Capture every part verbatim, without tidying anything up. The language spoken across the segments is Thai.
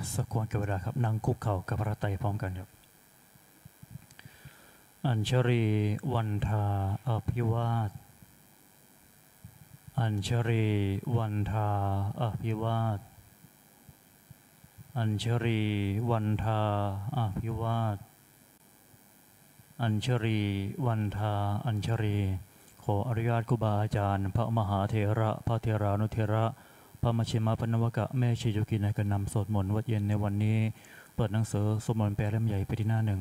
สักควรกับเวลาครับนั่งคุกเข่ากับพระไตรพร้อมกันครับอัญชรีวันทาอภิวาทอัญชรีวันทาอภิวาทอัญชรีวันทาอภิวาทอัญชรีวันทาอัญชรีขออนุญาตครูบาอาจารย์พระมหาเถระพระเถรานุเถระพระมชิมาปนวกะแม่ชีจุกินในการนำสวดมนต์วัดเย็นในวันนี้เปิดหนังสือสวดมนต์แปลเล่มใหญ่ไปที่หน้าหนึ่ง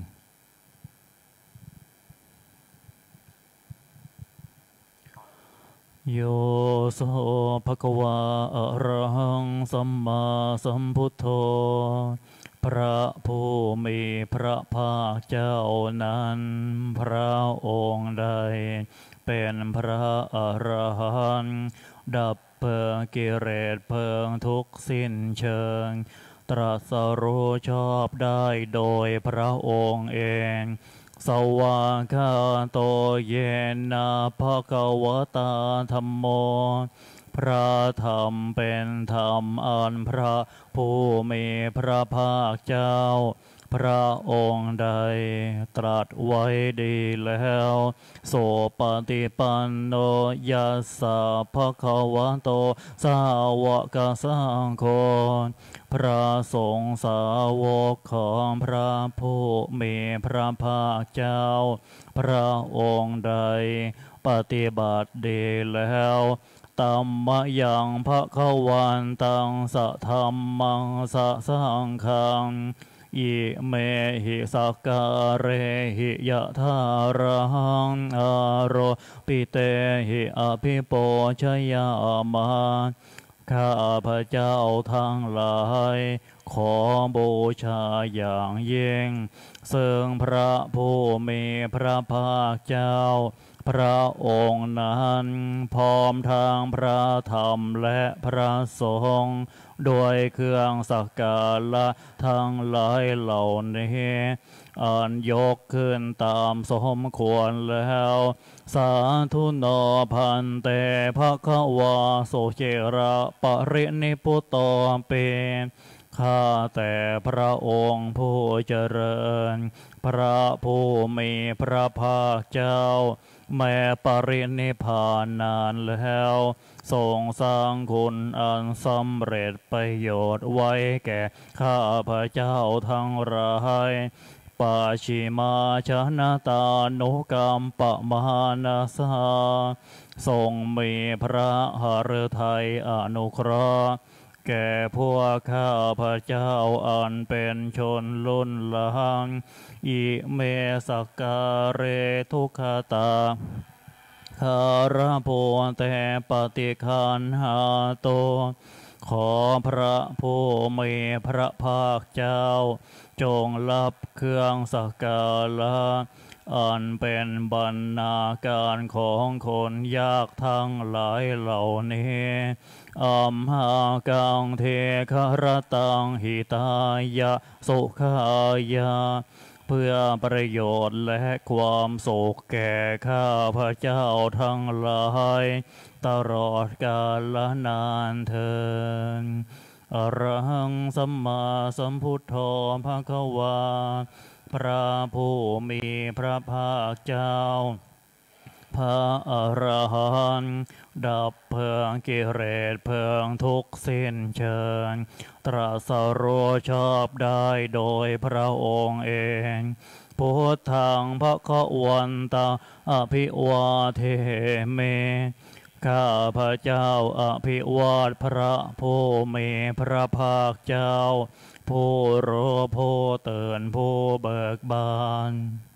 โยโสภะคะวาอะระหังสัมมาสัมพุทโธพระผู้มีพระภาคเจ้านั้นพระองค์ใดเป็นพระอรหันต์ดับเพลิงกิเลสเพลิงทุกข์สิ้นเชิงตรัสรู้ชอบได้โดยพระองค์เองสวากขาโตเยนะภะคะวะตาธัมโมพระธรรมเป็นธรรมอันพระผู้มีพระภาคเจ้าพระองค์ใดตรัสไว้ดีแล้วโสปฏิปันโนยัสสะภะคะวะโตสาวกสังโฆพระสงฆ์สาวกของพระผู้มีพระภาคเจ้าพระองค์ใดปฏิบัติดีแล้วตัมมะยังภะคะวันตังสะธัมมังสะสังฆังอิเมหิสักการเรหิยะทาระหังอโรปิเตหิอภิโปชยามะข้าพระเจ้าทั้งหลายขอบูชาอย่างยิ่งซึ่งพระผู้มีพระภาคเจ้าพระองค์นั้นพร้อมทางพระธรรมและพระสงฆ์ด้วยเครื่องสักการะทั้งหลายเหล่านี้อันยกขึ้นตามสมควรแล้วสาธุโนพันเตภะคะวาโสเจระปรินิพุตโตเปข้าแต่พระองค์ผู้เจริญพระผู้มีพระภาคเจ้าแม้ปรินิพพานนานแล้วทรงสร้างคุณอันสำเร็จประโยชน์ไว้แก่ข้าพระเจ้าทั้งหลายปาชิมาชนะตานุกรรมปะมหานาสาทรงมีพระหฤทัยอนุเคราะห์แก่พวกข้าพระเจ้าอันเป็นชนลุ่นหลังอิเมสักการเรทุกขตาคาระโพแต่ปฏิคันหาโตขอพระผู้มีพระภาคเจ้าจงรับเครื่องสักการะอันเป็นบรรณาการของคนยากทั้งหลายเหล่านี้อัมหากังเทครตังหิตายะสุขายะเพื่อประโยชน์และความสุขแก่ข้าพระเจ้าทั้งหลายตลอดกาลนานเทอญอรหังสัมมาสัมพุทโธภะคะวาพระผู้มีพระภาคเจ้าพระอรหันต์ดับเพลิงกิเลสเพลิงทุกข์สิ้นเชิงตรัสรู้ชอบได้โดยพระองค์เองพุทธังภคะวันตังอภิวาเทเมข้าพระเจ้าอภิวาทพระผู้มีพระภาคเจ้าผู้รู้ผู้ตื่นผู้เบิกบาน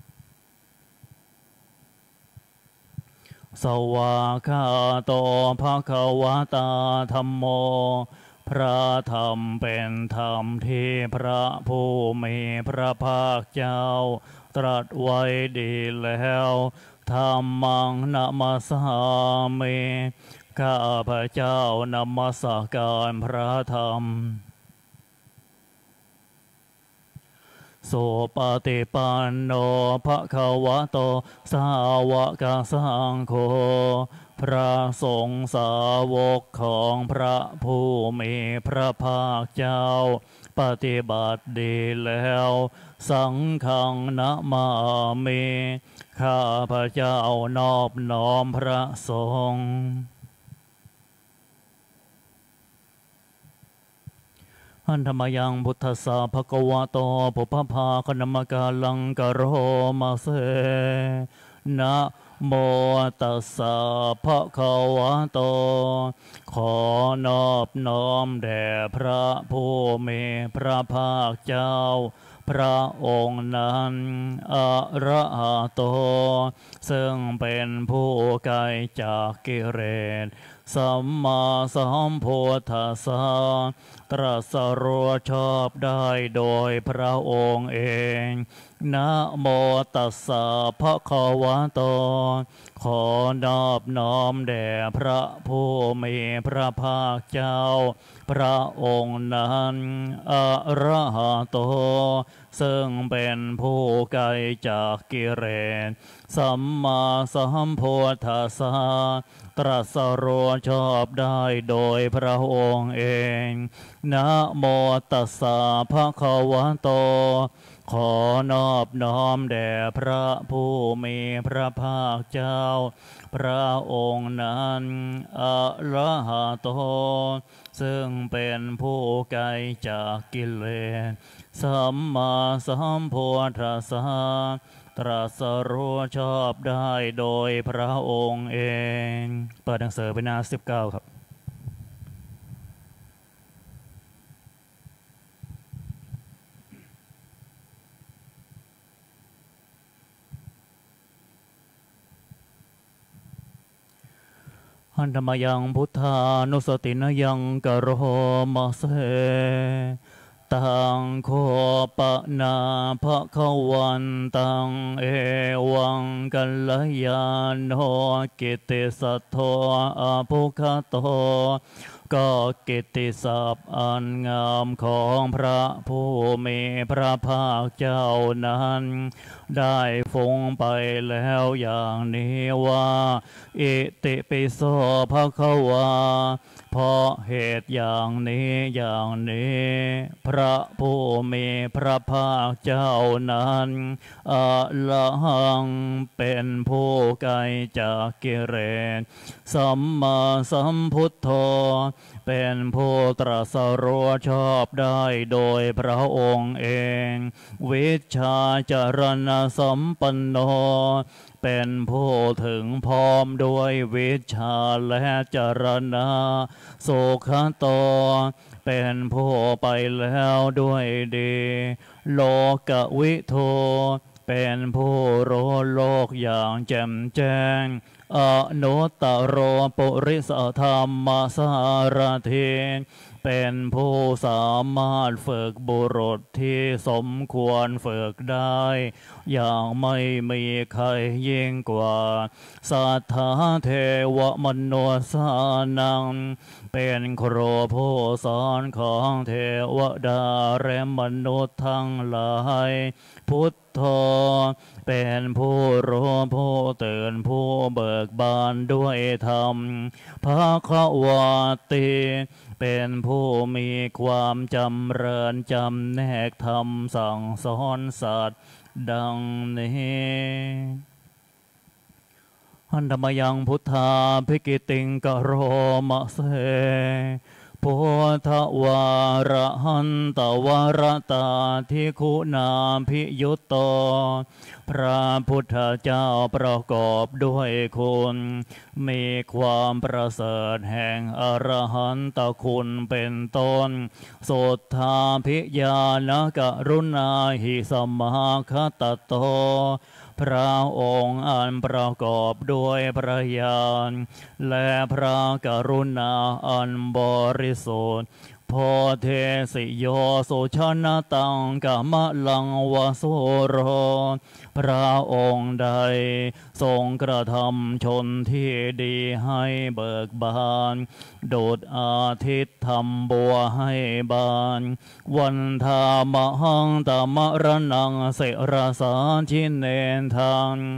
สวากขาโตภะคะวะตาธัมโมพระธรรมเป็นธรรมที่พระผู้มีพระภาคเจ้าตรัสไว้ดีแล้วธัมมังนะมัสสามิข้าพระเจ้านมัสการพระธรรมสุปฏิปันโนภะคะวะโตสาวกสังโฆพระสงฆ์สาวกของพระผู้มีพระภาคเจ้าปฏิบัติดีแล้วสังฆังนะมามิข้าพระเจ้านอบน้อมพระสงฆ์อันธรรมยังพุทธสาภควะโตปุพพาคณมกาลังกโรมาเสนะโมตัสสะภะคะวะโตขอนอบน้อมแด่พระผู้มีพระภาคเจ้าพระองค์นั้นอะระหะโตซึ่งเป็นผู้ไกลจากกิเลสสัมมาสัมพุทธัสสะตรัสรู้ชอบได้โดยพระองค์เองนะโมตัสสะภะคะวะโตขอนอบน้อมแด่พระผู้มีพระภาคเจ้าพระองค์นั้นอะระหะโตซึ่งเป็นผู้ไกลจากกิเลสสัมมาสัมพุทธัสสะตรัสรู้ชอบได้โดยพระองค์เองนะโมตัสสะภะคะวะโตขอนอบน้อมแด่พระผู้มีพระภาคเจ้าพระองค์นั้นอะระหะโตซึ่งเป็นผู้ไกลจากกิเลสสัมมาสัมพุทธัสสะตรัสรู้ชอบได้โดยพระองค์เองเปิดหนังสือไปหน้าสิบเก้าครับหันธรรมยังพุทธานุสตินยังกโรมาเสตังโคปะนาภะคะวันตังเอวังกัลยาโนกิตติสัทโธอะภุคโตก็กิตติศัพท์อันงามของพระผู้มีพระภาคเจ้านั้นได้ฟุ้งไปแล้วอย่างนี้ว่าอิติปิโสภควาเพราะเหตุอย่างนี้อย่างนี้พระผู้มีพระภาคเจ้านั้นอะระหังเป็นผู้ไกลจากกิเลสสัมมาสัมพุทโธเป็นผู้ตรัสรู้ชอบได้โดยพระองค์เองวิชชาจารณสัมปันโนเป็นผู้ถึงพร้อมด้วยวิชชาและจารณะโสขโตเป็นผู้ไปแล้วด้วยดีโลกวิโทเป็นผู้รู้โลกอย่างแจ่มแจ้งอนุตตโรปุริสธรรมสารถิเป็นผู้สามารถฝึกบุรุษที่สมควรฝึกได้อย่างไม่มีใครยิ่งกว่าสัทธาเทวมนุสานังเป็นครูผู้สอนของเทวดาและมนุษย์ทั้งหลายพุทโธเป็นผู้รู้ผู้ตื่นผู้เบิกบานด้วยธรรมภควติเป็นผู้มีความจำเริญจำแนกธรรมสั่งสอนสัตว์ดังนี้หันธรรมยังพุทธาภิกิติงกโรมะเสพุทธวาระหันตวรตาทิคุณาภิยุตโตพระพุทธเจ้าประกอบด้วยคุณมีความประเสริฐแห่งอรหันตคุณเป็นต้นสุทธาภิญาณกรุณาหิสมาคตโตพระองค์อันประกอบด้วยพระญาณและพระกรุณาอันบริสุทธิ์โพเทสิโยสุชนะตังกามะลังวโสโรพระองค์ใดทรงกระทำชนที่ดีให้เบิกบานโดดอาทิตย์ทำบัวให้บานวันธามหังตมรนังเสรสาชินเนทัง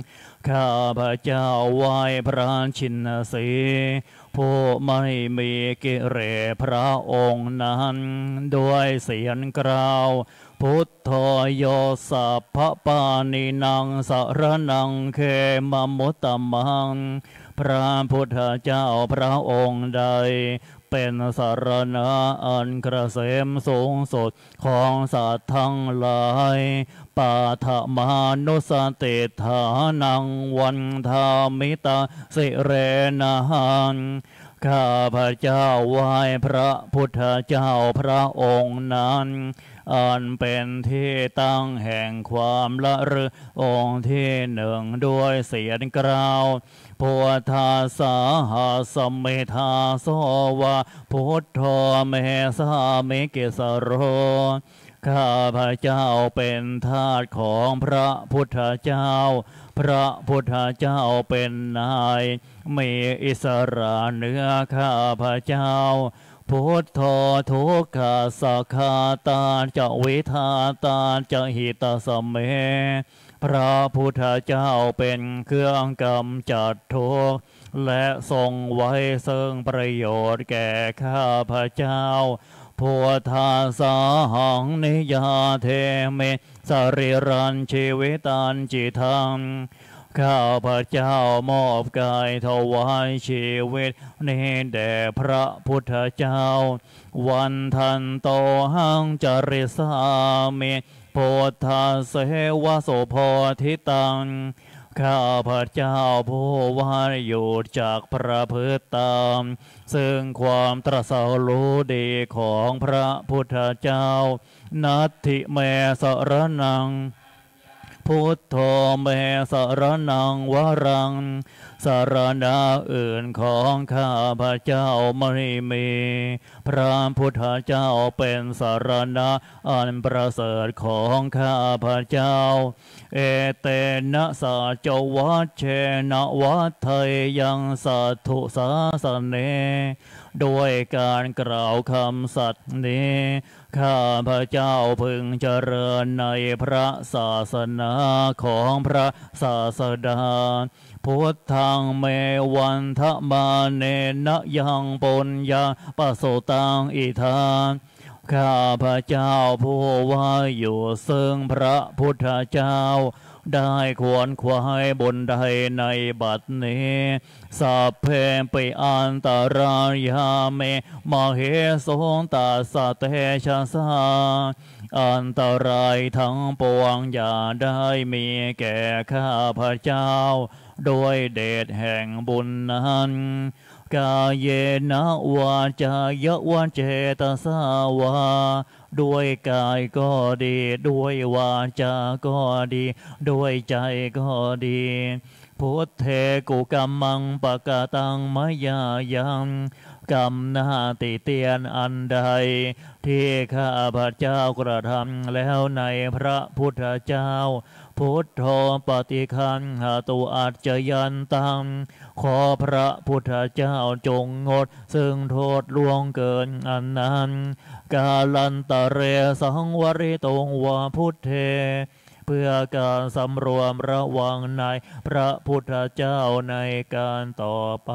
ข้าพระเจ้าไหว้พระชินสีห์ผู้ไม่มีกิเลสพระองค์นั้นด้วยเสียงกล่าวพุทโธโยสัพพปานินังสรณังเขมมุตตมังพระพุทธเจ้าพระองค์ใดเป็นสารณะอันเกษมสูงสุดของสัตว์ทั้งหลายปาฐมานุสติฐานังวันธามิตาสิเรนะหังข้าพระเจ้าไหว้พระพุทธเจ้าพระองค์นั้นอันเป็นที่ตั้งแห่งความละลึกองค์ที่หนึ่งด้วยเสียงกล่าวพุทธาสาหาสเมธาโสวะพุทโธเมสามิเกสโรข้าพระเจ้าเป็นทาสของพระพุทธเจ้าพระพุทธเจ้าเป็นนายมีอิสระเหนือข้าพระเจ้าพุทโธทุกขาสักขาตาจะวิทาตาจะหิตสเมพระพุทธเจ้าเป็นเครื่องกำจัดทุกข์และทรงไว้ซึ่งประโยชน์แก่ข้าพระเจ้าพุทธาสาหังนิยาเทเมสริรันชีวิตันจิตังข้าพระเจ้ามอบกายถวายชีวิตนี้แด่พระพุทธเจ้าวันทันโตหังจริสามิพุทธาเสวะโสโพธิตังข้าพระเจ้าผู้ว่าอยู่จากพระพฤติตามซึ่งความตรัสรู้ดีของพระพุทธเจ้านัตถิเมสรนังพุทโธเมสรนังวรังสารณะอื่นของข้าพระเจ้าไม่มีพระพุทธเจ้าเป็นสารณะอันประเสริฐของข้าพระเจ้าเอเตนะสัจวัชเชนะวัฏไทยังสัทธุสาสเนด้วยการกล่าวคำสัตย์นี้ข้าพระเจ้าพึงเจริญในพระศาสนาของพระศาสดาพุทธังเมวันทะมาเนนะยังปุญญาปโสตังอิทานข้าพระเจ้าผู้ว่าอยู่ซึ่งพระพุทธเจ้าได้ควรควายบนใดในบัดนี้สัพเพปิอันตรายาเมมเหสงตาสเตชะสาอันตรายทั้งปวงอย่าได้มีแก่ข้าพระเจ้าโดยเดชแห่งบุญนั้นกายเยนะวาจายวาเจตสาวาด้วยกายก็ดีด้วยวาจาก็ดีด้วยใจก็ดีพุทเทกุกัมมังปะกะตังมยายังกรรมนาติเตียนอันใดที่ข้าพระเจ้ากระทำแล้วในพระพุทธเจ้าพุทโธปฏิคันหาตุอัจจยันตังขอพระพุทธเจ้าจงงดซึ่งโทษล่วงเกินอันนั้นกาลันตะเรสังวริตงวาพุทเทเพื่อการสำรวมระวังในพระพุทธเจ้าในการต่อไป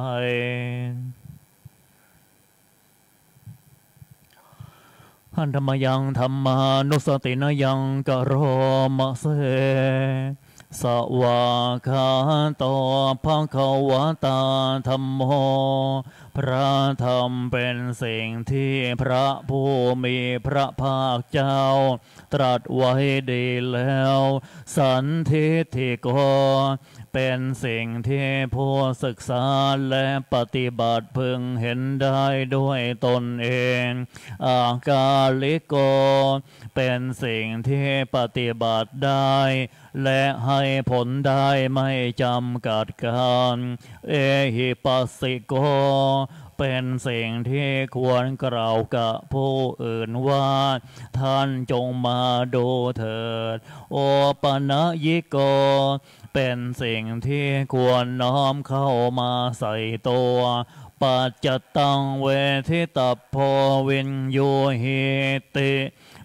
หันธรรมยังธรรมานุสตินยังกโรมะเสสวาคาโตภควตาธัมโมพระธรรมเป็นสิ่งที่พระผู้มีพระภาคเจ้าตรัสไว้ดีแล้วสันทิฏฐิโกเป็นสิ่งที่ผู้ศึกษาและปฏิบัติพึงเห็นได้ด้วยตนเองอากาลิโกเป็นสิ่งที่ปฏิบัติได้และให้ผลได้ไม่จำกัดการเอหิปัสสิโกเป็นสิ่งที่ควรกล่าวกับผู้อื่นว่าท่านจงมาดูเถิดโอปนะยิโกเป็นสิ่งที่ควรน้อมเข้ามาใส่ตัวปัจจตังเวทิตโพวินโยหิติ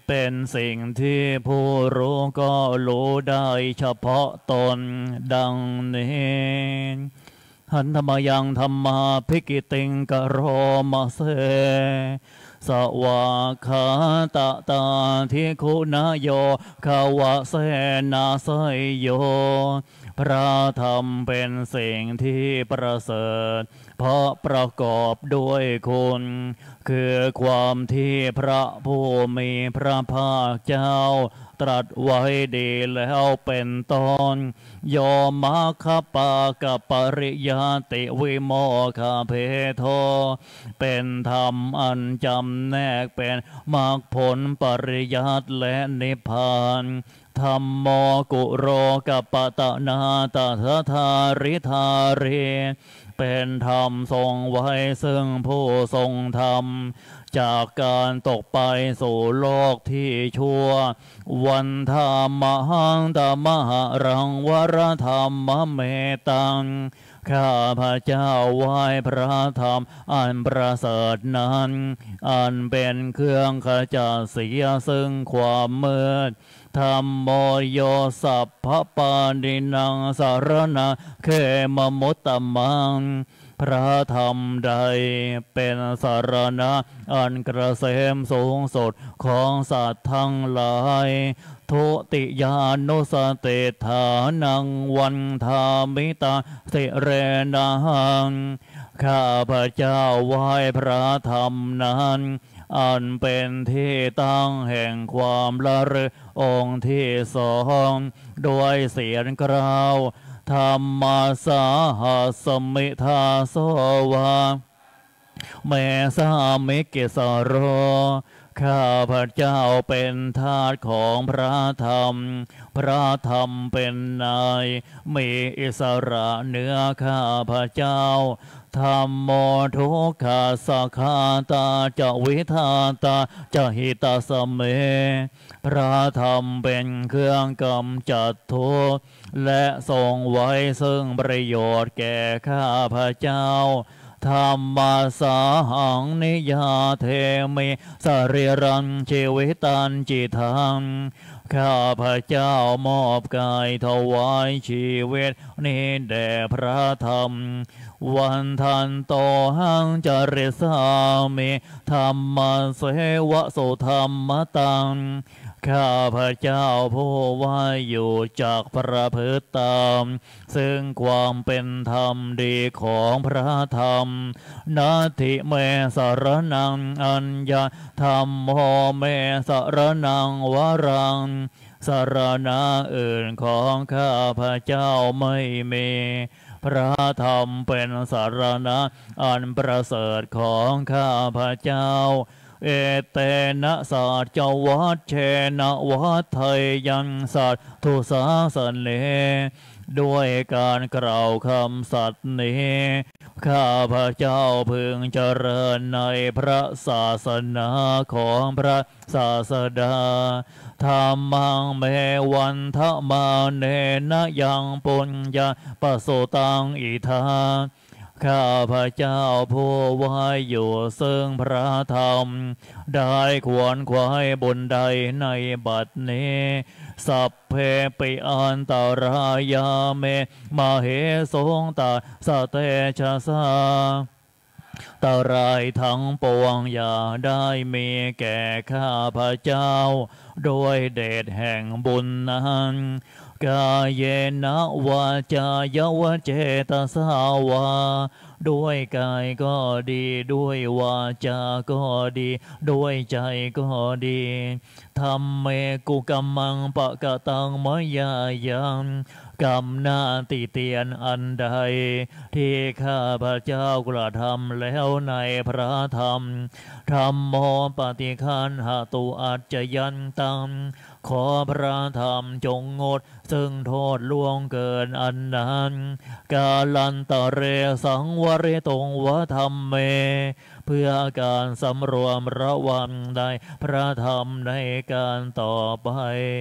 เป็นสิ่งที่ผู้รู้ก็รู้ได้เฉพาะตนดังนี้หันธรรมยังธรรมาภิกิติงกโรมาเสสวาคาตะตาทิคุณโยขาวะเสนาไสโยพระธรรมเป็นสิ่งที่ประเสริฐเพราะประกอบด้วยคุณคือความที่พระผู้มีพระภาคเจ้าตรัสไว้ดีแล้วเป็นต้นโยมาคปากับปริยติวิโมคเพโทเป็นธรรมอันจำแนกเป็นมรรคผลปริยัติและนิพพานธรรมโมกุโรกัปปตนาตถาธาริธาเรเป็นธรรมทรงไว้ซึ่งผู้ทรงธรรมจากการตกไปสู่โลกที่ชั่ววันธรรมหังธรรมหรังวรธรรมเมตังข้าพระเจ้าไหว้พระธรรมอันประเสริฐนั้นอันเป็นเครื่องขจัดเสียซึ่งความมืดธรรมโมโยสัพพปานินังสารณะเขมมุตตมังพระธรรมใดเป็นสารณะอันกระเสมสูงสุดของสัตว์ทั้งหลายทุติยานุสติฐานังวันธามิตาสิเรนังข้าพระเจ้าไหว้พระธรรมนั้นอันเป็นที่ตั้งแห่งความละลึกองค์ที่สองด้วยเสียงกล่าวธรรมสาหัสมิทาโสวาเมสามิกิสโรข้าพระเจ้าเป็นทาสของพระธรรมพระธรรมเป็นนายมีอิสระเหนือข้าพระเจ้าธรรมโมทุกขาสักขาตาจะวิทาตาจะหิตาสเมพระธรรมเป็นเครื่องกำจัดทุกข์และทรงไว้ซึ่งประโยชน์แก่ข้าพระเจ้าธรรมสาหังนิยาเทมิสริรังชีวิตันจิตังข้าพระเจ้ามอบกายถวายชีวิตนี้แด่พระธรรมวันทันโตหังจริสามิธรรมเสวะสุธรรมตังข้าพระเจ้าผู้ว่าอยู่จากพระพฤติตามซึ่งความเป็นธรรมดีของพระธรรมนาทิเมสรนังอัญญาธรรมโมเมสรนังวรังสรณะอื่นของข้าพระเจ้าไม่มีพระธรรมเป็นสารณะอันประเสริฐของข้าพระเจ้าเอเตนะสัจวัชเชนะวัฏไทยังสัตทุสาสเนด้วยการกล่าวคำสัตย์นี้ข้าพระเจ้าพึงเจริญในพระศาสนาของพระศาสดาธรรมังเมวันทะมาเนนะยังปุญญาปโสตังอิทาข้าพระเจ้าผู้ไหวอยู่ซึ่งพระธรรมได้ขวนขวายบุญใดในบัดนี้สัพเพปิอันตรายาเมมาเหสงตาสเตชะสาตรายทั้งปวงอย่าได้มีแก่ข้าพระเจ้าโดยเดชแห่งบุญนั้นกายเยนะวาจายวเจตสาวาด้วยกายก็ดีด้วยวาจาก็ดีด้วยใจก็ดีธรรมเมกุกัมมังปะกะตังมยายังกรรมหน้าติเตียนอันใดที่ข้าพระเจ้ากระทำแล้วในพระธรรมธรรมโมปฏิคันหตุอัจจยันตังขอพระธรรมจงงดซึ่งโทษล่วงเกินอันนั้นกาลันตะเรสังวริตงวธรรมเมเพื่อการสำรวมระวังได้พระธรรมในการต่อไป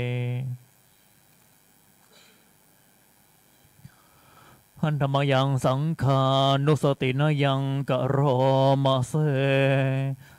หันธรรมยังสังขานุสตินยังกะโรมาเสส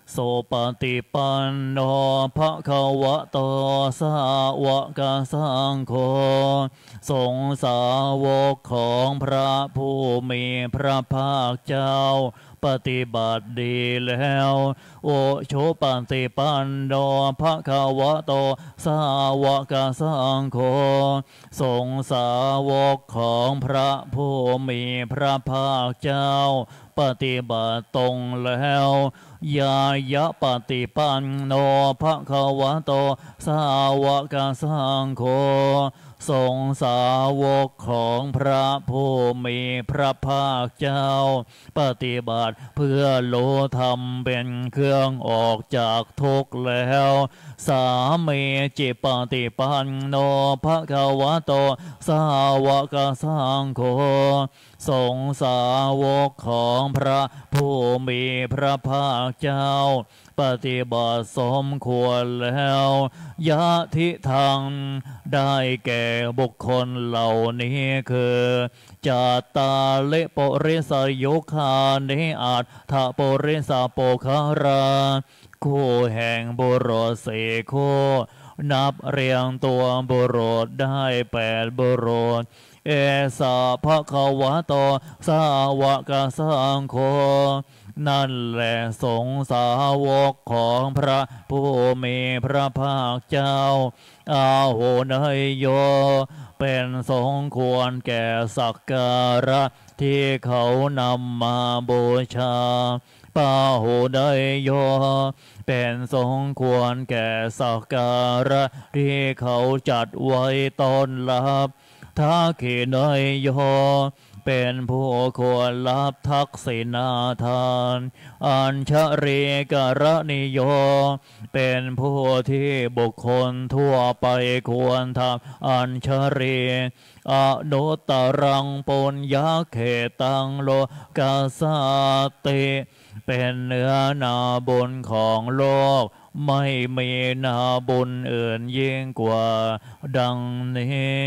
โสปฏิปันโนภะคะวะโตสาวกสังโฆสงฆ์สาวกของพระผู้มีพระภาคเจ้าปฏิบัติดีแล้วโอโชปฏิปันโนภะคะวะโตสาวกสังโฆสงฆ์สาวกของพระผู้มีพระภาคเจ้าปฏิบัติตรงแล้วยายะปฏิปันโนภะคะวะโตสาวกสังโฆสงฆ์สาวกของพระผู้มีพระภาคเจ้าปฏิบัติเพื่อโลธรรมเป็นเครื่องออกจากทุกข์แล้วสามีจิปฏิปันโนภะคะวะโตสาวกสังโฆสงฆ์สาวกของพระผู้มีพระภาคเจ้าปฏิบัติสมควรแล้วยะทิทังได้แก่บุคคลเหล่านี้คือจาตาเลปริสยุคานิอัตถปริสโปคาราคู่แห่งบุรุษสี่คู่นับเรียงตัวบุรุษได้แปดบุรุษเอสาภะคะวะโตสาวกสังโฆนั่นแหละสงฆ์สาวกของพระผู้มีพระภาคเจ้าอาโหนยโยเป็นสงควรแก่สักการะที่เขานำมาบูชาปาโหนยโยเป็นสงควรแก่สักการะที่เขาจัดไว้ต้อนรับทักขินยโยเป็นผู้ควรรับทักษิณาทานอัญชริกรณิโยเป็นผู้ที่บุคคลทั่วไปควรทำอัญชริอนุตตรังปุญญเขตังโลกาสติเป็นเนื้อนาบุญของโลกไม่มีนาบุญอื่นยิ่งกว่าดังนี้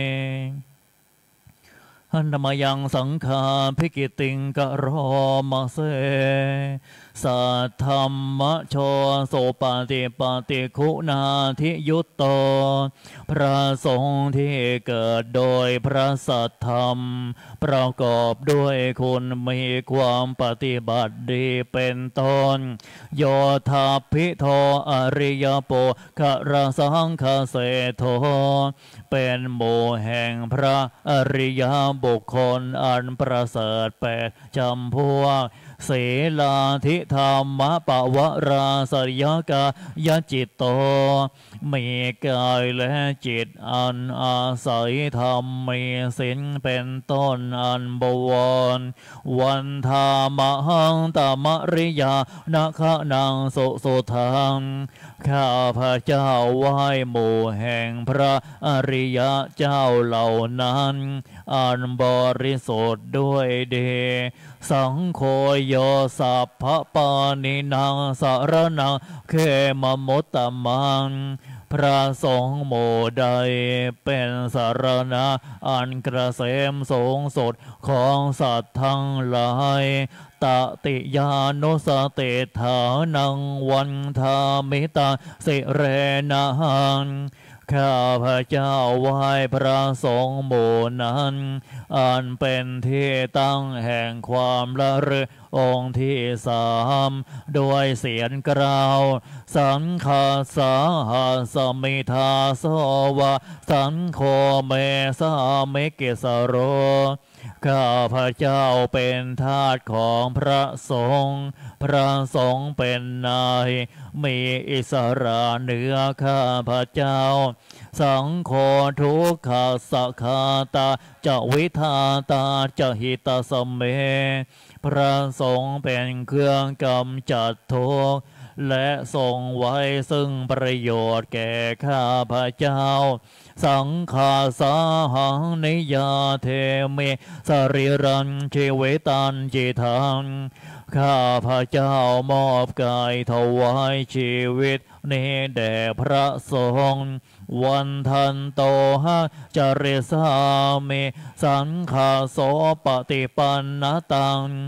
หันธรรมยังสังฆาภิกิติงกะโรมาเสสัทธัมมะโชโสปฏิปฏิคุณาธิยุตโตพระสงฆ์ที่เกิดโดยพระสัทธรรมประกอบด้วยคุณมีความปฏิบัติดีเป็นต้นโยธาภิโทอริยโปคารสังคเสโทเป็นหมู่แห่งพระอริยบุคคลอันประเสริฐแปดจำพวกศีลาธิธรรมปวราสยกายจิตโตมีกายและจิตอันอาศัยธรรมมีศีลเป็นต้นอันบวรวันธามหังตมริยานาคนังสุสุทังข้าพระเจ้าไหว้หมู่แห่งพระอริยเจ้าเหล่านั้นอันบริสุทธิ์ด้วยเดสังโฆโยสัพพปานินังสารนังเขมมุตตมังพระสงฆ์หมู่ใดเป็นสารณะอันเกษมสูงสุดของสัตว์ทั้งหลายตติยานุสติฐานังวันธามิตาสิเรนะหังข้าพระเจ้าไหว้พระสงฆ์หมู่นั้นอันเป็นที่ตั้งแห่งความละลึกองค์ที่สามด้วยเสียงกล่าวสังฆาสาหาสมิทาโสวะสังโฆเมสาเมกิสโรข้าพระเจ้าเป็นทาสของพระสงฆ์พระสงฆ์เป็นนายมีอิสระเหนือข้าพระเจ้าสังโฆทุกขาสักขาตาจะวิทาตาจะหิตสเมพระสงฆ์เป็นเครื่องกำจัดทุกข์และทรงไว้ซึ่งประโยชน์แก่ข้าพระเจ้าสังฆาสาหังนิยาเทเมสริรันชีวิตันจิทังข้าพระเจ้ามอบกายถวายชีวิตนี้แด่พระสงฆ์วันทันโตหะจริสามิสังฆาโสปฏิปันนตัง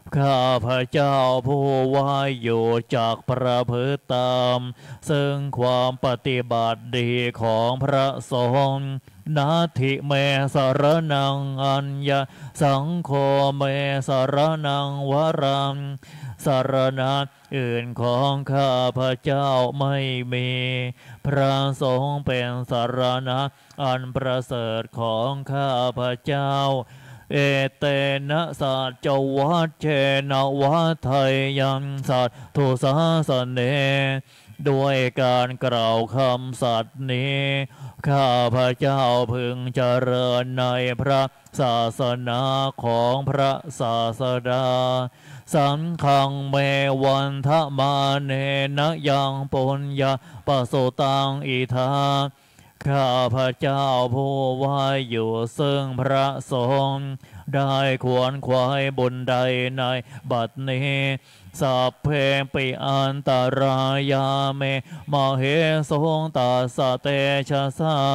ข้าพระเจ้าผู้ว่าอยู่จากประพฤติตามซึ่งความปฏิบัติดีของพระสงฆ์นาทิเมสรนังอัญญสังโฆเมสรนังวรังสารณะอื่นของข้าพระเจ้าไม่มีพระสงฆ์เป็นสารณะอันประเสริฐของข้าพระเจ้าเอเตนะสัจจวัชเชนะวัฏไทยังสัตถุสาสเนด้วยการกล่าวคำสัตย์นี้ข้าพระเจ้าพึงเจริญในพระศาสนาของพระศาสดาสังฆังเมวันทะมาเนนะยังปุญญาปโสตังอิทาข้าพระเจ้าผู้ว่าอยู่ซึ่งพระสงฆ์ได้ขวนขวายบุญใดในบัดนี้สัพเพปิอันตรายาเมมเหสงตัสสะเตชะสา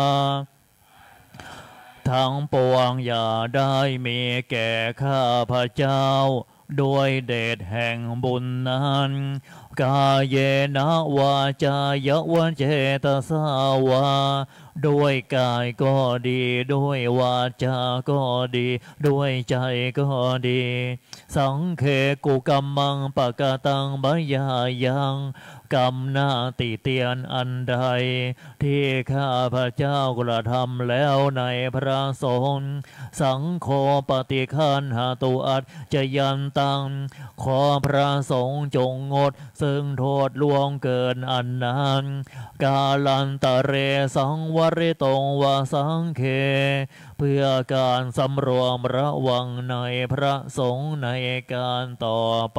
ทั้งปวงอย่าได้มีแก่ข้าพระเจ้าด้วยเดชแห่งบุญนั้นกายเยนะวาจายะวเจตสาวาด้วยกายก็ดีด้วยวาจาก็ดีด้วยใจก็ดีสังเคกุกัมมังปะกะตังบยายังกรรมหน้าติเตียนอันใดที่ข้าพระเจ้ากระทำแล้วในพระสงฆ์สังโฆปฏิคันหาตุอัจจยันตังขอพระสงฆ์จงงดซึ่งโทษล่วงเกินอันนั้นกาลันตะเรสังวริตงวาสังเคเพื่อการสำรวมระวังในพระสงฆ์ในการต่อไป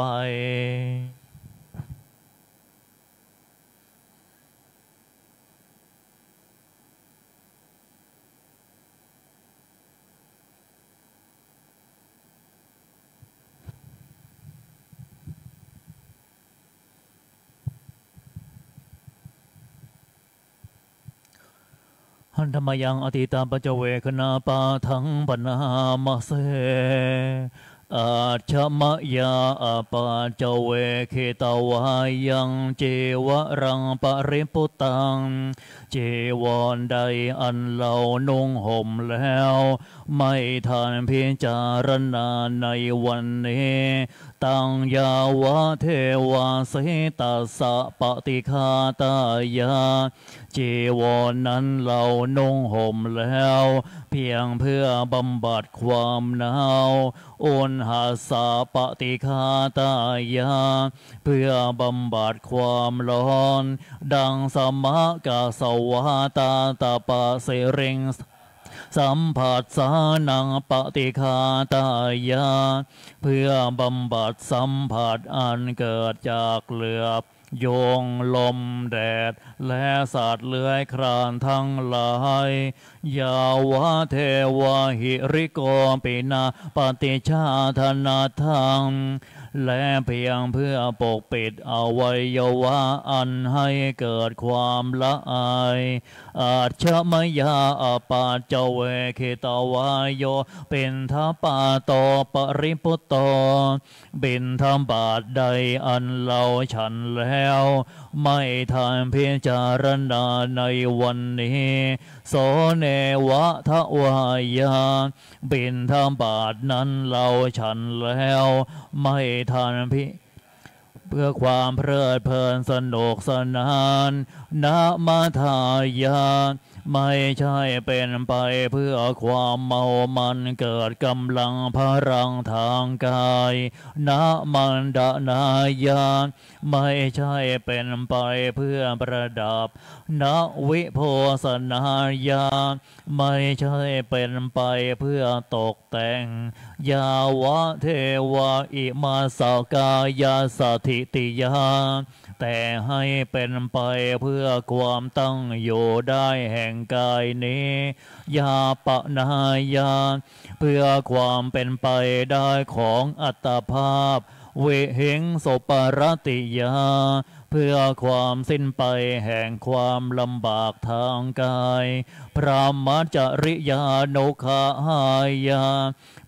หันธรรมยังอติตาปัจเจเวคนาปาทังปนามะเสอาชมยาอปาเจเวเคตวายังเจวรังปริปุตังเจวรใดอันเรานุ่งห่มแล้วไม่ทานพิจารณาในวันนี้ตังยาวะเทวาสิตัสสะปฏิฆาตายาจีวรนั้นเรานุ่งห่มแล้วเพียงเพื่อบำบัดความหนาวอุณหาสาปฏิฆาตายาเพื่อบำบัดความร้อนดังสมะกาสวาตาตาปะเสริงสัมผัสสานังปฏิฆาตายาเพื่อบำบัดสัมผัสอันเกิดจากเหลือบโยงลมแดดและสัตว์เลื้อยคลานทั้งหลายยาวะเทวะหิริโกปินาปฏิชาธนาทังและเพียงเพื่อปกปิดอวัยวะอันให้เกิดความละอายอาชมยาอปาเจเวเคตวายโยเป็นทัปาโตปริปุตโตบินทบาทใดอันเราฉันแล้วไม่ทานพิจารณาในวันนี้โสเนวะทวายาบินทบาทนั้นเราฉันแล้วไม่ทานพิเพื่อความเพลิดเพลินสนุกสนานนามาทายาไม่ใช่เป็นไปเพื่อความเมามันเกิดกำลังพลังทางกายนามันดานายาไม่ใช่เป็นไปเพื่อประดับนาวิโพสนายาไม่ใช่เป็นไปเพื่อตกแต่งยาวะเทวะอิมาสกายาสถิติยาแต่ให้เป็นไปเพื่อความตั้งอยู่ได้แห่งกายนี้ยาปะนายาเพื่อความเป็นไปได้ของอัตภาพเวหิงโสปรติยาเพื่อความสิ้นไปแห่งความลำบากทางกายพระมัจจริยานุขายาเ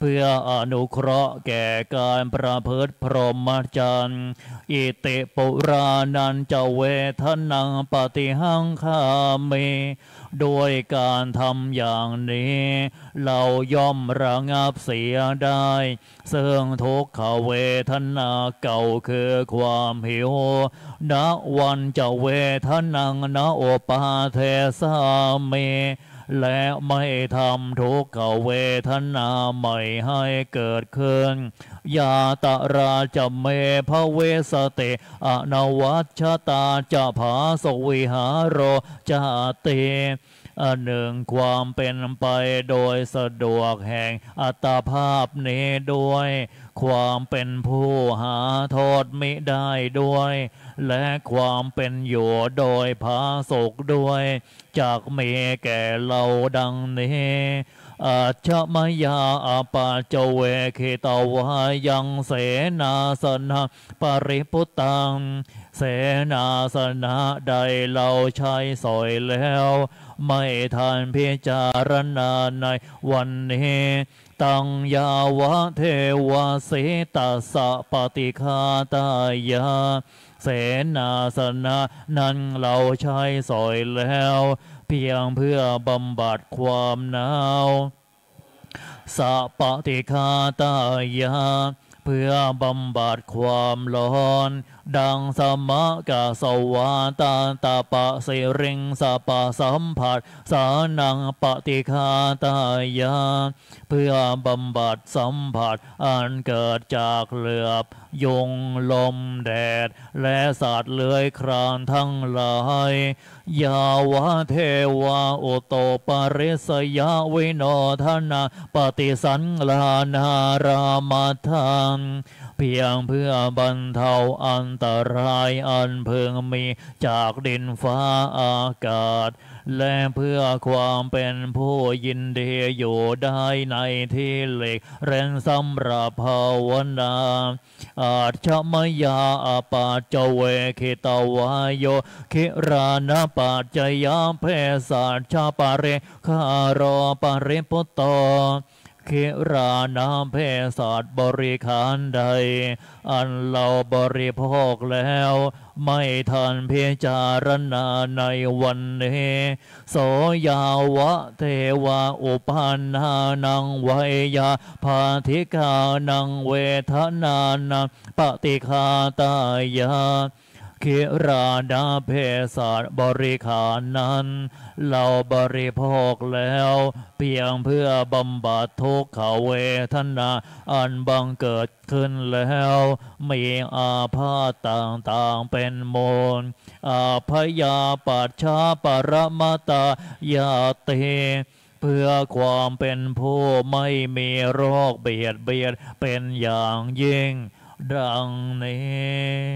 พื่ออนุเคราะห์แก่การประพฤติพรหมจรรย์อิติปุรานันจะเวทนังปฏิหังคาเมโดยการทำอย่างนี้เราย่อมระงับเสียได้ซึ่งทุกขเวทนาเก่าคือความหิวณวันจะเวทนังณโอปาเทสาเมและไม่ทำทุกขเวทนาใหม่ให้เกิดขึ้นยาตราจะเมภเวสติอนวัชตาจะภาสวิหารโรจะเตอันหนึ่งความเป็นไปโดยสะดวกแห่งอัตภาพนี้ด้วยความเป็นผู้หาโทษมิได้ด้วยและความเป็นอยู่โดยผาสุกด้วยจากมีแก่เราดังนี้อาชมยาอาปาจเวคิตวายังเสนาสนะปริพุตังเสนาสนะใดเราใช้สอยแล้วไม่ทันพิจารณาในวันนี้ตังยาวะเทวาสิตัสสะปฏิฆาตายาเสนาสนะนั้นเราใช้สอยแล้วเพียงเพื่อบำบัดความหนาวสัปฏิฆาตายาเพื่อบำบัดความร้อนดังสมะกะสวาตาตาปะสิริงสปะสัมผัสสานังปฏิฆาตายาเพื่อบำบัดสัมผัสอันเกิดจากเหลือบยุงลมแดดและสัตว์เลื้อยคลานทั้งหลายยาวะเทวาอุโตปริสยาวิโนทนาปฏิสันลานารามาทังเพียงเพื่อบรรเทาอันตรายอันพึงมีจากดินฟ้าอากาศและเพื่อความเป็นผู้ยินดีอยู่ได้ในที่เหล็กเร้นสำหรับภาวนาอาชมยาอาปาจเวคิตวายโยคิรานะปัจจยาเพสัชปาเรคารปาริปุตโตคิรานาเพสัตบริขารใดอันเราบริโภคแล้วไม่ทันพิจารณาในวันนี้โสยาวะเทวาอุปานานังไวยาภาธิกานังเวทนานังปฏิฆาตายาคิรานาเพสัตบริขารนั้นเราบริโภคแล้วเพียงเพื่อบำบัดทุกขเวทนาอันบังเกิดขึ้นแล้วมีอาพาธต่างๆเป็นมูลอาพยาปัจฉาปรมตายาเตเพื่อความเป็นผู้ไม่มีโรคเบียดเบียนเป็นอย่างยิ่งดังนี้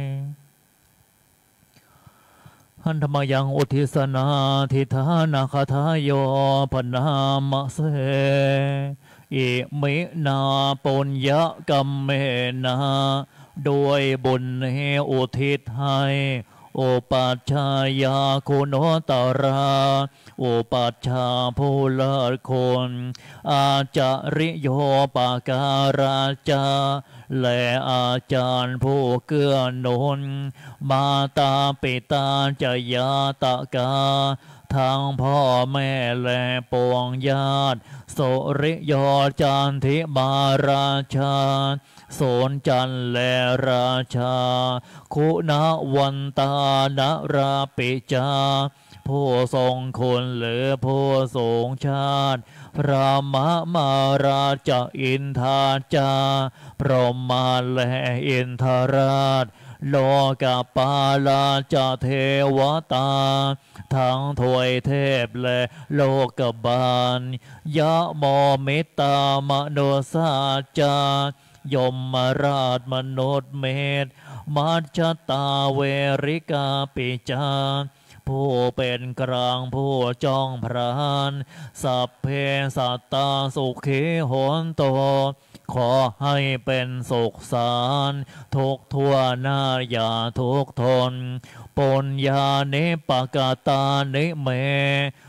หันธรรมยังอุทิศนาทิธานาคาทายโยพนามะเสอิมินาปุญญกรรมเมนาด้วยบุญเหอุทิศให้อุปัชฌายาคุณตราอุปัชฌาผู้เลิศคุณอาจาริโยปาการาจาและอาจารย์ผู้เกื้อหนุนมาตาปิตาจยาตกาทั้งพ่อแม่และปวงญาติโสริโยจันทิมาราชาโสนจันและราชาคุณวันตานาราปิจาผู้ทรงคุณหรือผู้สูงชาติพระมมาราชอินทาจาพรหมาและอินทราชโลกปาลาจเทวตาทั้งถวยเทพและโลกบาลยะโมมิตามโนสาจายมราชมนุษย์เมธมัจจตาเวริกาปิจาผู้เป็นกลางผู้จ้องพรานสัพเพสัตตาสุขีโหนโตขอให้เป็นสุขสารทุกทั่วหน้าอย่าทุกทนปุญญานิปกตานิเม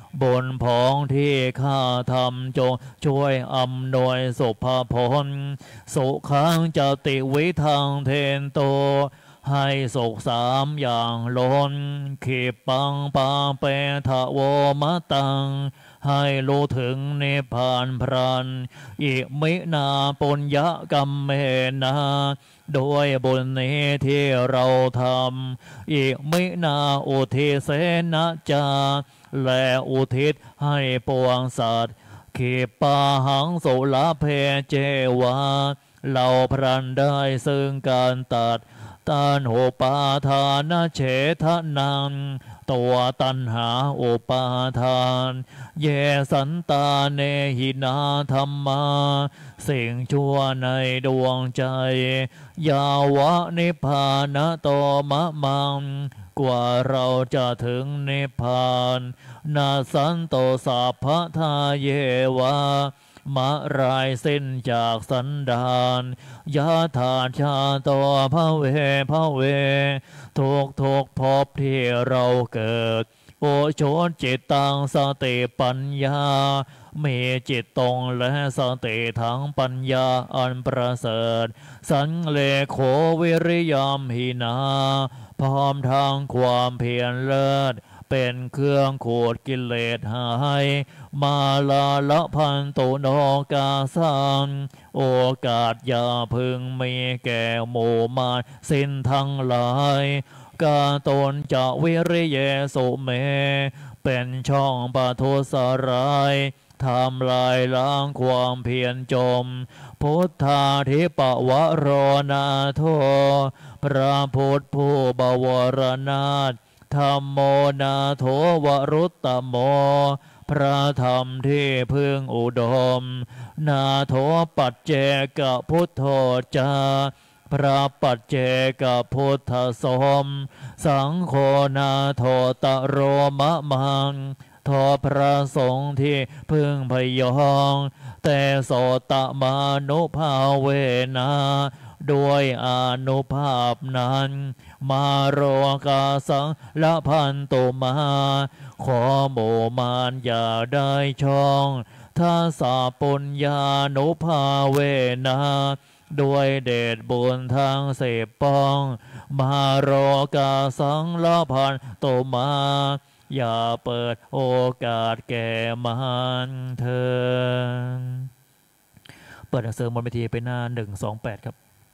บนผองที่ข้าทำจงช่วยอำนวยสุภาพลสุขังจติวิทังเทนโตให้สุขสามอย่างล้นขีปังปาเปทะโวมะตังให้รู้ถึงนิพพานพรันอิมินาปุญญกรรมเมนาโดยบุญนี้ที่เราทำอิมินาอุทิเสนะจาและอุทิศให้ปวงสัตว์ขีปาหังสุลเพเจวาเราพรันได้ซึ่งการตัดตานโหปาทานเฉทนังตัวตัณหาอุปาทานเยสันตาเนหินาธรรมาสิ่งชั่วในดวงใจยาวะนิพพานโตมะมังกว่าเราจะถึงนิพพานนาสันโตสัพพทาเยวามะรายสิ้นจากสันดานยะถาชาโตภเวภเวทุกทุกภพที่เราเกิดโอโชนจิตตังสติปัญญามีจิตตรงและสติทั้งปัญญาอันประเสริฐสันเลโขวิริยามหินาพร้อมทางความเพียรเลิศเป็นเครื่องขูดกิเลสหายมาลาละพันตุโนกาสังโอกาสอย่าพึงมีแก่หมู่มารสิ้นทั้งหลายกาตนจะวิริเยสุเมเป็นช่องปทุสรายทำลายล้างความเพียรจมพุทธาธิปวโรนาโทพระพุทธผู้บวรนาถธรรมโมนาโถวรุตตโมพระธรรมที่พึงอุดมนาโถปัจเจกพุทโธจาพระปัจเจกพุทธสมสังโฆนาโทตโรมะมังทอพระสงฆ์ที่พึงพยองแต่โสตมานุภาเวนะด้วยอานุภาพนั้นมาโรกาสังละพันตุมาขอโมมานอย่าได้ช่องทัสสะปุญญานุภาเวนะด้วยเดชบุญทางเสพป้องมาโรกาสังละพันตุมาอย่าเปิดโอกาสแก่มันเถิดเปิดหนังสือบนเวทีไปหน้าหนึ่งสองแปดครับ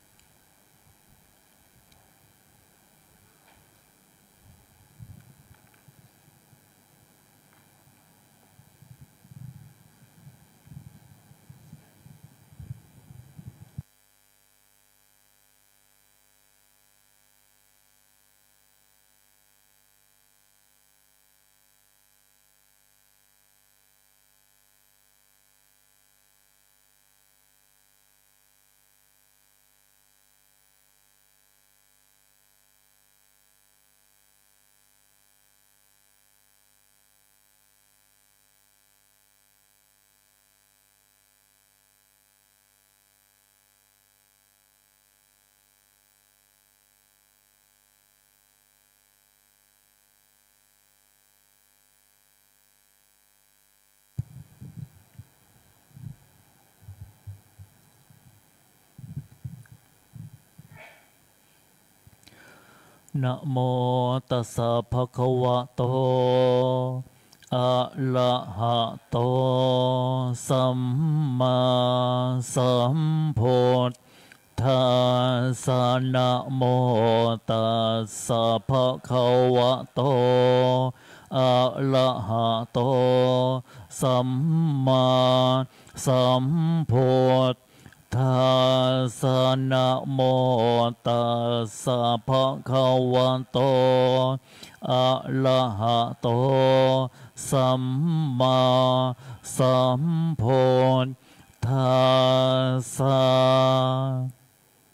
นะโมตัสสะภะคะวะโตอะระหะโตสัมมาสัมพุทธัสสะนะโมตัสสะภะคะวะโตอะระหะโตสัมมาสัมพุทธัสสะนะโมตัสสะภะคะวะโตอะระหะโตสัมมาสัมพุทธัสสะ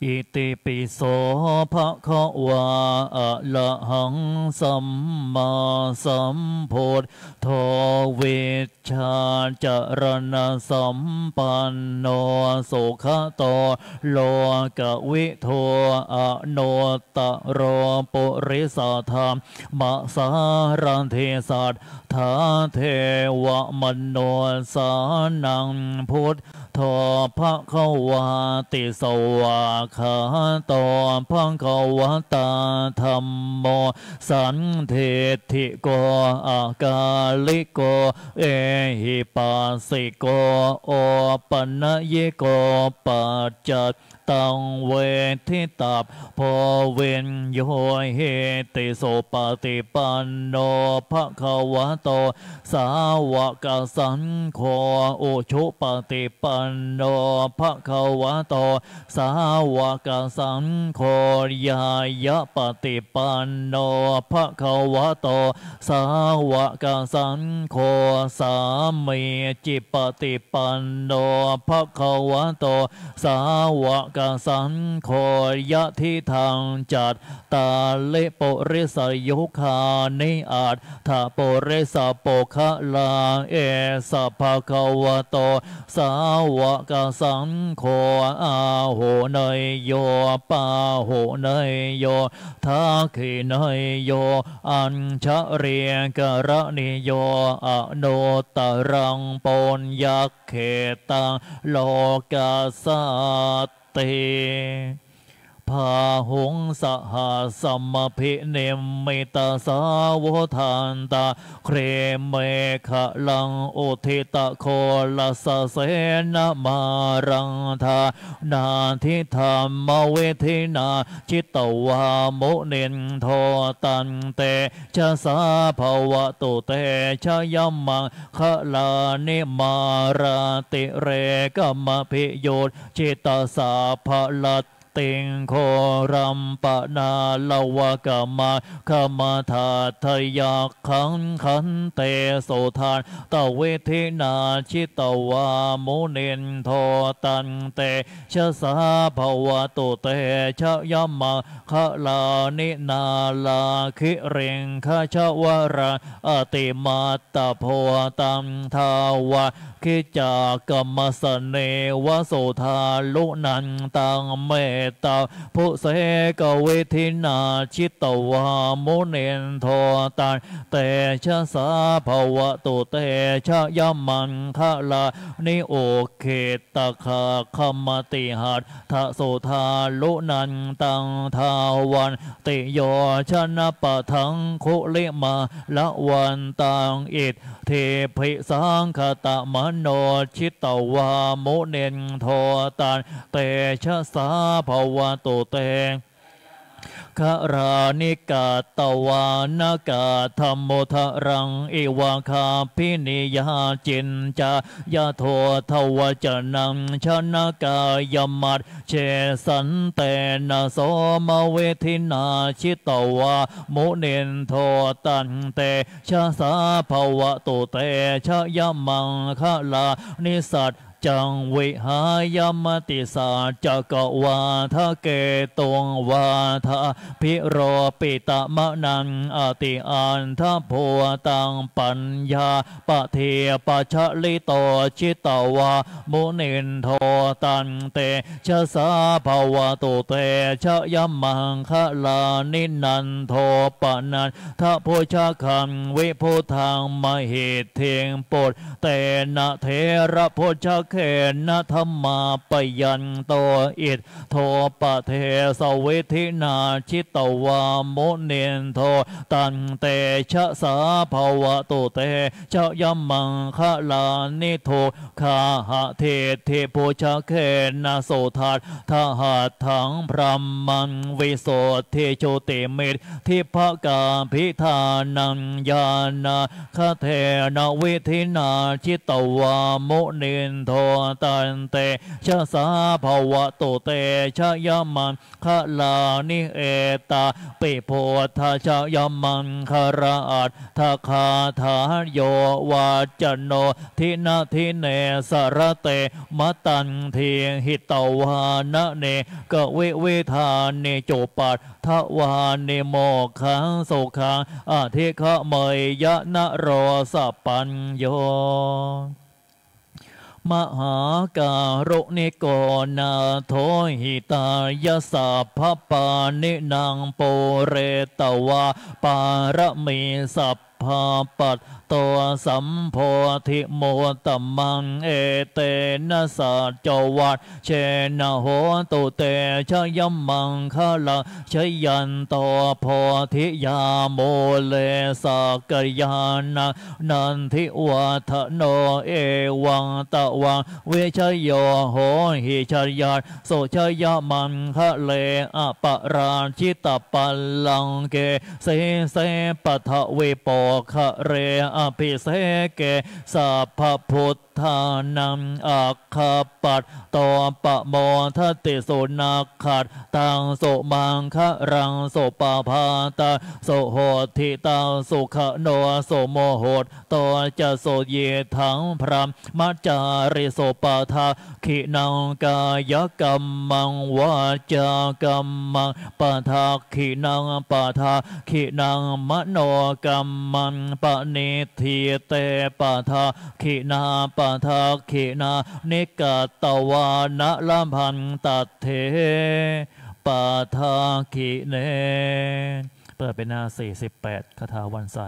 อิติปิโสภะคะวาอะระหังสัมมาสัมพุทโธวิชชาจารณะสัมปันโนสุขโตโลกวิโทอะโนตโรปุริสธรรมมะสารันเทสัตถาเทวมโนสานังพุทโธภะคะวาติสวาคาโตภะคะวะตาธัมโมสันเทธิโกอากาลิโกเอหิปัสสิโกโอปัญญิโกปัจจัตตังเวทิตาโพเวนโยเหติโสปฏิปันโนภะคะวะโตสาวกสังโฆอุชุปฏิปันโนภะคะวะโตสาวกสังโฆญายะปฏิปันโนภะคะวะโตสาวกสังโฆสามีจิปฏิปันโนภะคะวะโตสาวกสังโฆยะทิทางจัตตาเลปุริสยุคานิอาจทาปุริสปุคะลาเอสะภะคะวะโตสาวกสังโฆอาโหเนยโยปาโหเนยโยทักขิเนยโยอัญชะเรียกระนิโยอโนตรังปนยักเขตังโลกาสัตติพาหุงสหสัมมภิเนมิตาสาวทันตาเครเมขะลังอุทิตะโคลสเสนมารังธานาทิธรรมเวทินาจิตตวามุนินโทตันเตชะสาภวะตุเตชะยัมมังขะลานิมาราติเรกัมมภิโยจิตตสาภลัตติงโครัมปนาลวะกามะขมาธาทยาขังขันเตโสทานตเวทินาชิตวามุนินโทตันเตชะสาภวะตุเตชะยัมมังคะลานินาลาคิเริงขชวราอติมาตโพตัมทาวะคิจากรรมสเนวโสทาลุนันตังเมตาผู้เสกเวทินาชิตวามุนินโทตันเตชะสาภวะตุเตชะยัมมังคะลานิโอเขตคาคมติหัตถโสทาลุนันตังทาวันติโยชนะปะทังคุลิมาละวันตังอิทเทพิสังคตะมโนชิตวามุนินโทตันเตชะสาภวะตุเตคารานิกาตวานากาธรรมโมทรังอิวาคาพินิยาจินจายาโททวจนังชนากายมัดเชสันเตนะโสมเวทินาชิตวามุนินโทตันเตชะสาภวะตุเตชะยมังคะลานิสัตจังวิหายมติสาจักวาทะเกตงวาทะพิโรปิตะมะนังอติอันทะโพตังปัญญาปะเทปะชะลิโตชิตวามุนินโทตันเตชะสาภวะตุเตชะยัมมังคะลานินันโทปะนันทะโพชะคังวิพุทังมหิตเทงปดเตนะเทระโพชะเขนะธรรมาปยันโตอิทโทปะเทสเวทินาชิตวามุนินโทตันเตชะสาภวะตุเตชะยัมมังคะลานิโทคาหะเทเทโพชะเขนะโสทัตทหะถังพรัมมังวิโสเทโชติมิตทิภกาพิธานังญาณคะเทนะเวทินาชิตวามุนินโทตันเตชะสาภวะโตเตชะยมันคะลานิเอตาปิโพธาชะยมันคาราอัตถคาถาโยวาจโนทินาทิเนสรเตมตันทีหิตวานะเนกเวเวทานิโจปัตทวานิโมขังโสขังอธิฆะเมยยะนะโรสปัญโยมหาการุณิโกนาโทหิตายาสัพพปานินางโปเรตวาปารมีสัพพปัตตัวสัมโพธิโมตมังเอเตนะสัจจวัตเชนะโหตุเตชะยมังคะละชยันโตโพธิยาโมเลสักยานะนันทิวัฒโนเอวังตะวังเวชโยโหหิชยัตโสชยมันคะเลอปราชิตปัลลังเกเสเสปะทะเวปอคะเรอภิเสเกสัพพพุทธานังอัคคปัตตปะโมทติสุนักขัดตังโสมังคะรังโสปาพาตาโสโหติตังสุขโนโสโมโหตตัวจะโสเยถังพรามมัจจาริโสปาทาขินังกายกรรมังวาจากรรมังปาทาขินังปาทาขินังมโนกรรมังปณิทิเตปาทาขินาปาทาขินานิกตวานะลัมพันตัดเทปาทาขิเนเปิดเป็นหน้าสี่สิบแปดคาถาวันไซ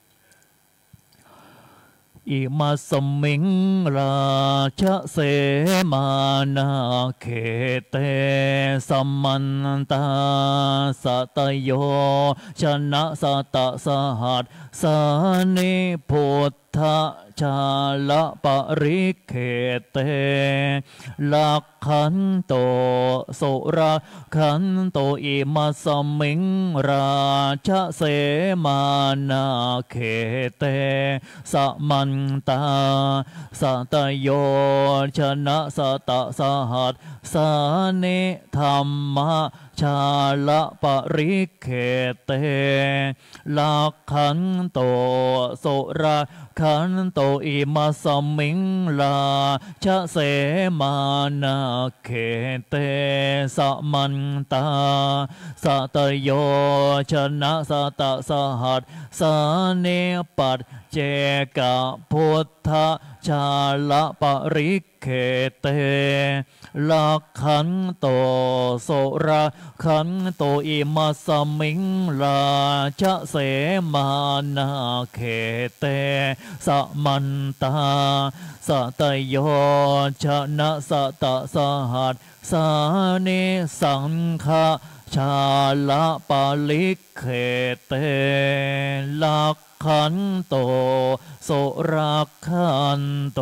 อิมาสมิงราชเสมานาเขเตสัมมันตาสัตโยชนะสัตสหัสสานิพุทธชาละปริเขเตลักขันโตสุราขันโตอิมาสมิงราชเสมานาเขเตสมันตาสัตโยชนะสัตสหัสสานิธรรมชาละปริเขเตลักขันโตสุราขันโตอิมาสมิงลาชะเสมานาเขเตสมันตาสัตโยชนะสัตสหัสสาเนปัจเจกะพุทธชาละปริเขเตลักขันโตสุราขันโตอิมาสมิงลาชะเสมานาเขเตสมันตาสัตโยชนะสัตสหัสสานิสังฆชาละปริเขเตลักขันโตสุราขันโต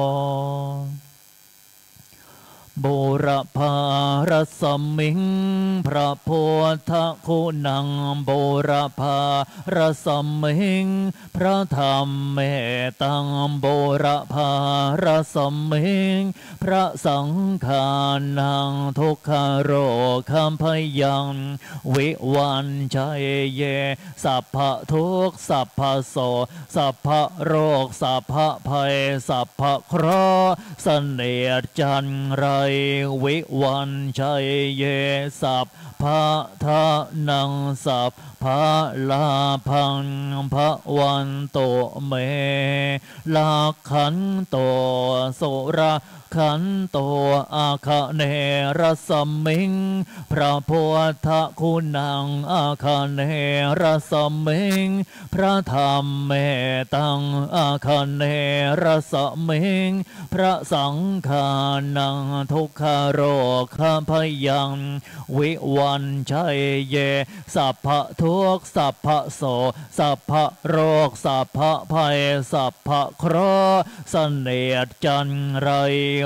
บุรพารสมิงพระโพธคุณังบุรพารสมิงพระธรรมเมตังบุรพารสมิงพระสังฆานังทุกขโรคัมพยังวิวันชัยเยสัพพทุกข์สัพพโสสัพพโรคสัพพภัยสัพพเคราะห์เสนียดจันไรวิวันชัยเยสัพพะทะนังสัพพะลาพังพระวันโตเมลาขันโตสุราขันโตอาคเนรสมิงพระโพธคุณังอาคเนรสมิงพระธรรมเมตังอาคเนรสมิงพระสังฆานังทุกขโรคพยังวิวันชัยเยสัพพทุกข์สัพพโสสัพพโรคสัพพภัยสัพพเคราะห์เสนียดจันไร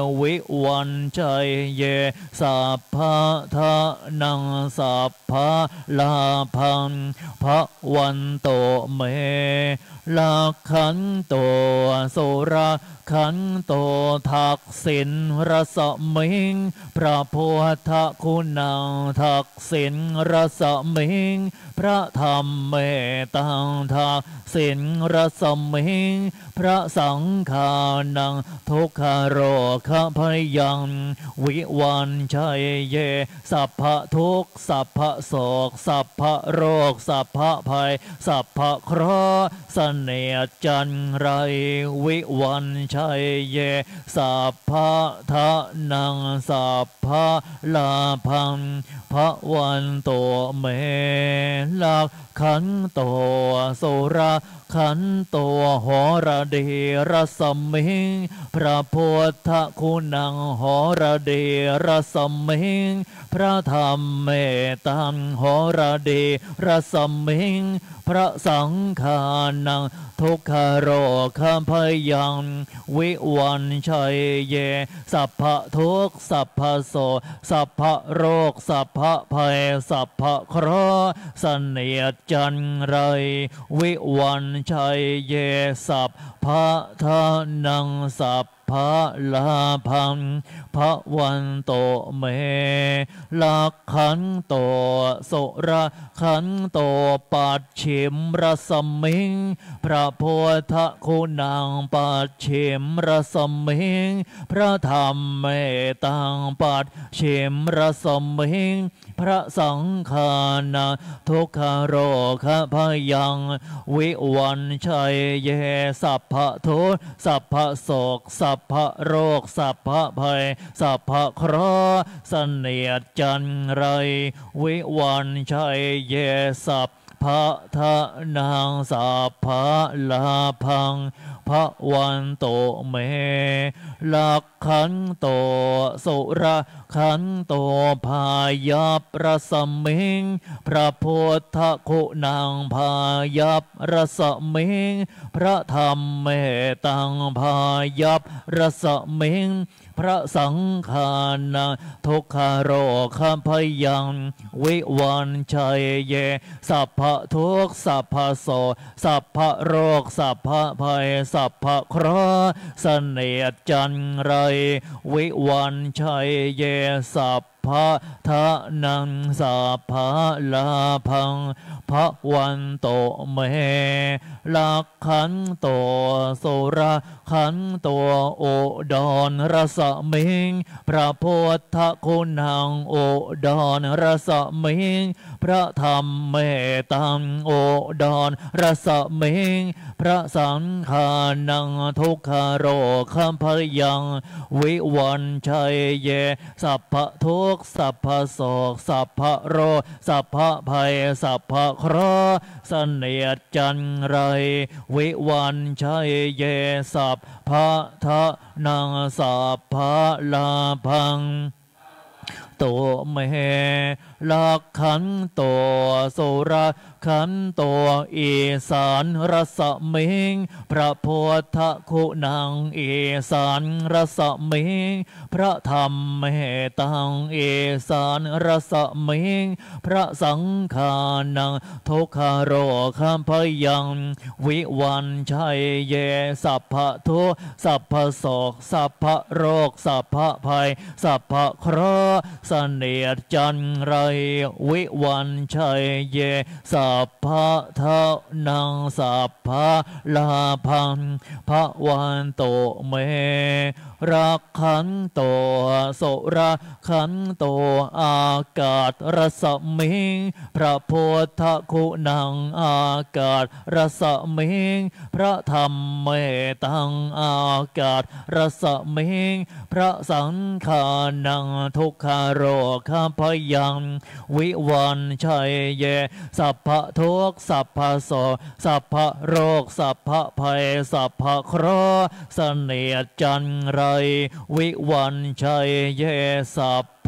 วิวันชัยเยสัพพะทะนังสัพพะลาภังพระวันโตเมลักขันโตสุราขันโตทักษิณรสมิงพระพุทธคุณังทักษิณรสมิงพระธรรมเมตังทักษิณรสมิงพระสังฆานังทุกขโรคพยังวิวันชัยเยสัพพะทุกข์สัพพะโศกสัพพะโรคสัพพะภัยสัพพะเคราะห์เสนียดจันไรวิวันชัยเยสัพพะทะนังสัพพะลาภังพระวันโตเมลักขันโตสุราขันโตหรเดรสมิงพระพุทธคุณังหรเดรสมิงพระธรรมเมตังหรเดรสมิงพระสังฆานังทุกขโรคพยังวิวันชัยเยสัพพะทุกข์สัพพะโศกสัพพะโรคสัพพะภัยสัพพะเคราะห์เสนียดจันไรวิวันชัยเยสัพพะทะนังสัพพะลาภังพระวันโตเมลักขันโตสุราขันโตปัจฉิมรสมิงพระพุทธคุณังปัจฉิมรสมิงพระธรรมเมตังปัจฉิมรสมิงพระสังฆานาทุกขโรคพยังวิวันชัยเยสัพพะทุกข์สัพพะโศกสัพพะโรคสัพพะภัยสัพพะเคราะห์เสนียดจันไรวิวันชัยเยสัพพะทะนังสัพพะลาภังพระวันโตเมลักขันโตสุราขันโตพายัพรสมิงพระพุทธคุณังพายัพรสมิงพระธรรมเมตังพายัพรสมิงพระสังฆานาทุกขโรคพยังวิวันชัยเยสัพพะทุกข์สัพพะโศกสัพพะโรคสัพพะภัยสัพพะเคราะห์เสนียดจันไรวิวันชัยเยสัพพะทะนังสัพพะลาภังพระวันโตเมลักขันโตสุราขันโตโอดอนรสมิงพระพุทธคุณังโอดอนรสมิงพระธรรมเมตังโอดอนรสมิงพระสังฆานังทุกขโรคพยังวิวันชัยเยสัพพะทุกข์สัพพะโศกสัพพะโรคสัพพะภัยสัพพะเคราะห์เสนียดจันไรวิวันชัยเยสัพพะทะนังสัพพะลาภังโตเมลักขันโตสุราขันโตอีสานรสมิงพระพุทธคุณังอีสานรสมิงพระธรรมเมตังอีสานรสมิงพระสังฆานังทุกขโรคพยังวิวันชัยเยสัพพะทุกข์สัพพะโศกสัพพะโรคสัพพะภัยสัพพะเคราะห์เสนียดจันไรวิวันชัยเยสัพพะทะนังสัพพะลาภังพระวันโตเมรักขันโตสุราขันโตอากาศรสมิงพระพุทธคุณังอากาศรสมิงพระธรรมเมตังอากาศรสมิงพระสังฆานังทุกขโรคพยังวิวันชัยเยสัพพะทุกข์สัพพะโศกสัพพะโรคสัพพะภัยสัพพะเคราะห์เสนียดจันไรวิวันชัยเยสัพพ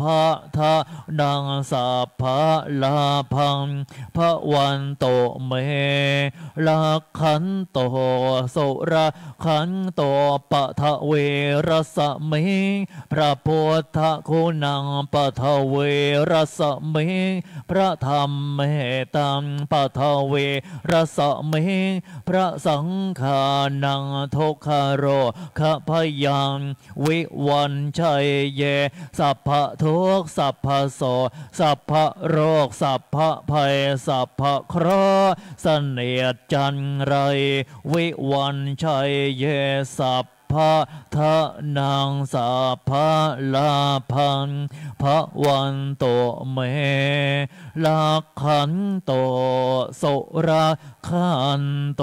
พะทะนังสัพพะลาพังพระวันโตเมลักขันโตสุระขันโตปะทะเวรสมิงพระพุทธคุณังปะทะเวรสมิงพระธรรมเมตังปะทะเวรสมิงพระสังฆานังทุกขโรขพยังวิวันชัยเยสัพพะทุกข์สัพพะโสสัพพะโรคสัพพะภัยสัพพะเคราะห์เสนียดจันไรวิวันชัยเยสัพพะทะนังสัพพะลาพังพระวันโตเมลักขันโตสุราขันโต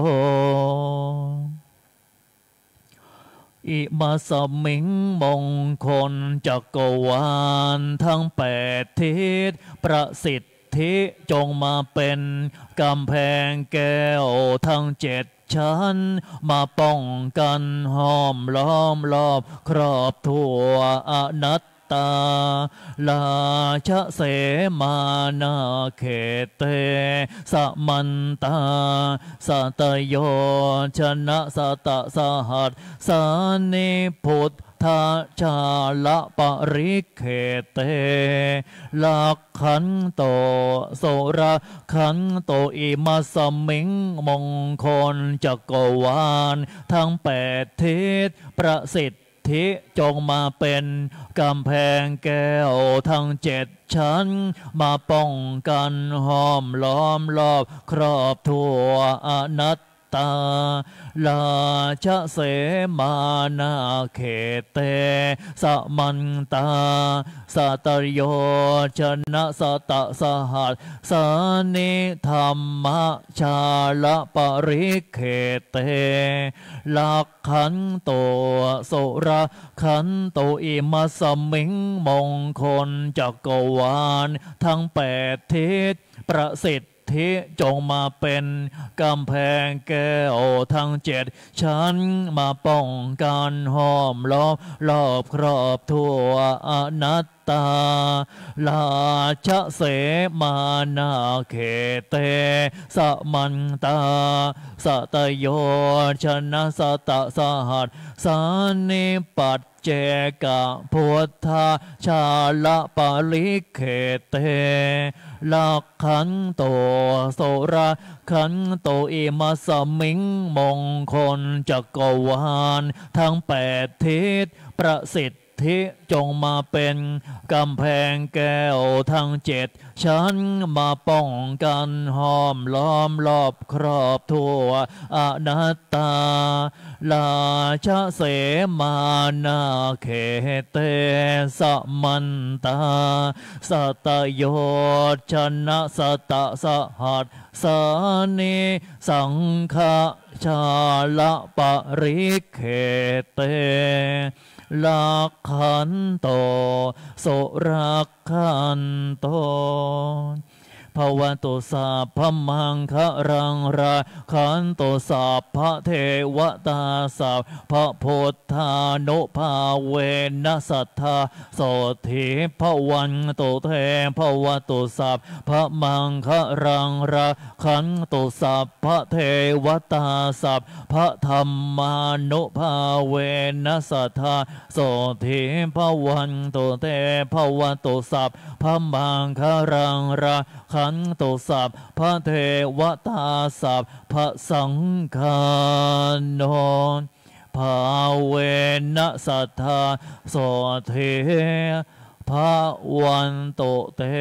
อิมาสมิงมงคลจักรวาลทั้งแปดทิศประสิทธิจงมาเป็นกำแพงแก้วทั้งเจ็ดชั้นมาป้องกันห้อมล้อมรอบครอบทั่วอนัตตาลาชเสมานาเขเตสมันตาสัตโยชนะสัตสหัสสานิพุทธาชาละปริเขเตลักขันโตโสระขันโตอิมาสมิงมงคลจักรวาลทั้งแปดทิศประสิทธิจงมาเป็นกำแพงแก้วทั้งเจ็ดชั้นมาป้องกันห้อมล้อมรอบครอบทั่วอนัตตาลาชเสมานาเขเตสมันตาสัตโยชนะสัตสหัสสานิธรรมชาละปริเขเตลักขันโตสุระขันโตอิมัสมิงมงคลจักรวาลทั้งแปดทิศประสิทธิทิจงมาเป็นกำแพงแก้วทั้งเจ็ดชั้นมาป้องกันห้อมล้อมรอบครอบทั่วอนัตตาลาชเสมานาเขเตสมันตาสัตโยชนะสัตสหัสสานิปัจเจกะพุทธาชาละปริเขเตลักขันโตโสระขันโตอิมาสมิงมงคลจักรวาลทั้งแปดทิศประสิทธิจงมาเป็นกำแพงแก้วทั้งเจ็ดชั้นมาป้องกันห้อมล้อมรอบครอบทั่วอนัตตาลาชเสมานาเขเตสมันตาสัตโยชนะสัตสหัสสานิสังฆชาละปริเขเตลักขันโตโสรักขันโตภวตุสัพพมังคะรังราขันโตสัพพะเทวตาสัพพะพุทธานุภาเวนัสสัทธาโสถิภวันโตเทภวตุสัพพมังคะรังราขันโตสัพพะเทวตาสัพพะธรรมานุภาเวนัสสัทธาโสถิภวันโตเทภวตุสัพพมังคะรังราขันโตสัพพะเทวตาสัพพะสังฆานุภาเวนัสสัทธาโสถิภวันโตเต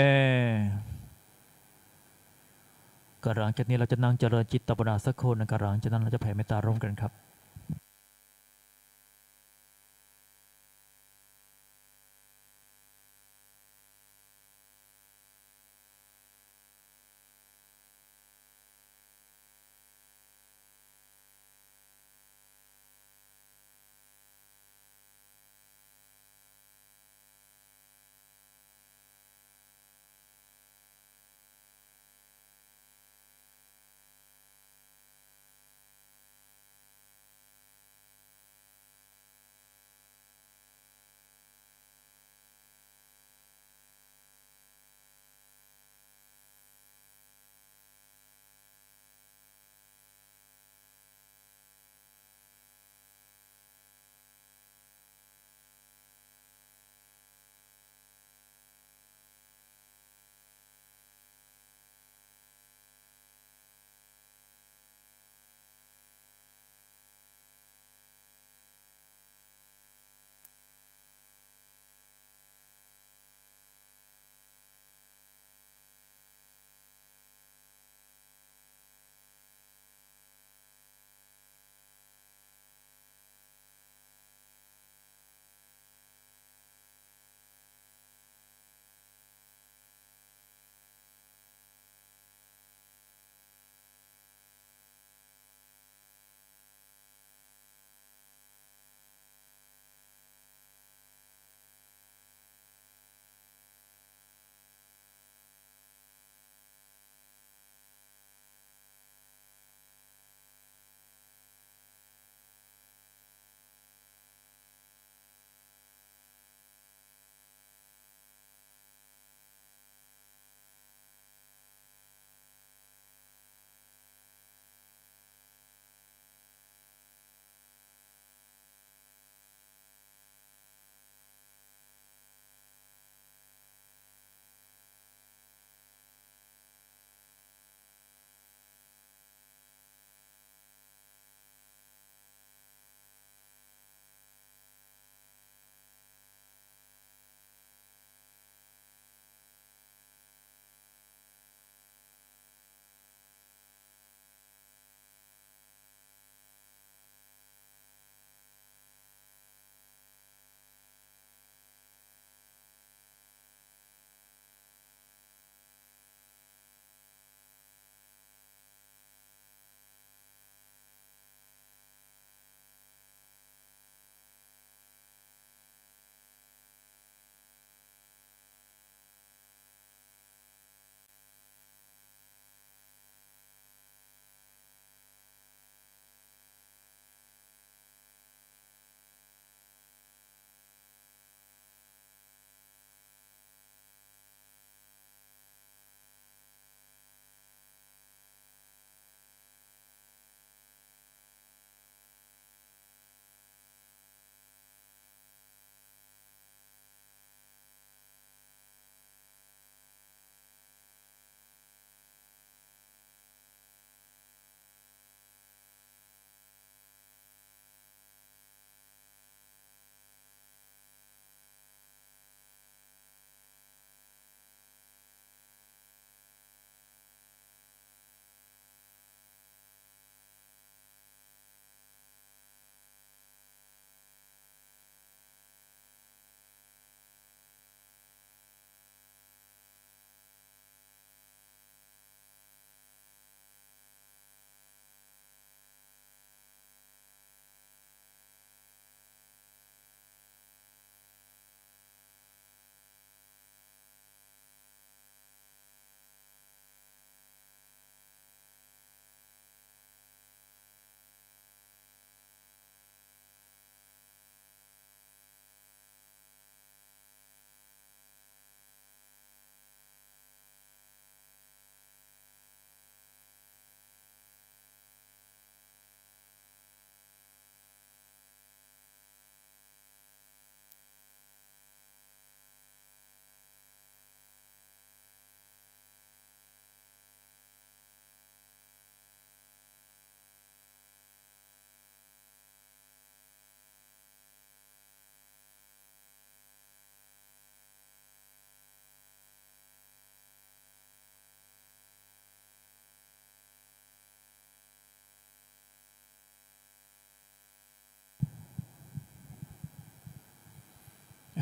กหลังจากนี้เราจะนั่งเจริญจิตตภาวนาสักคนนะครับหลังจากนั้นเราจะแผ่เมตตาร่วมกันครับ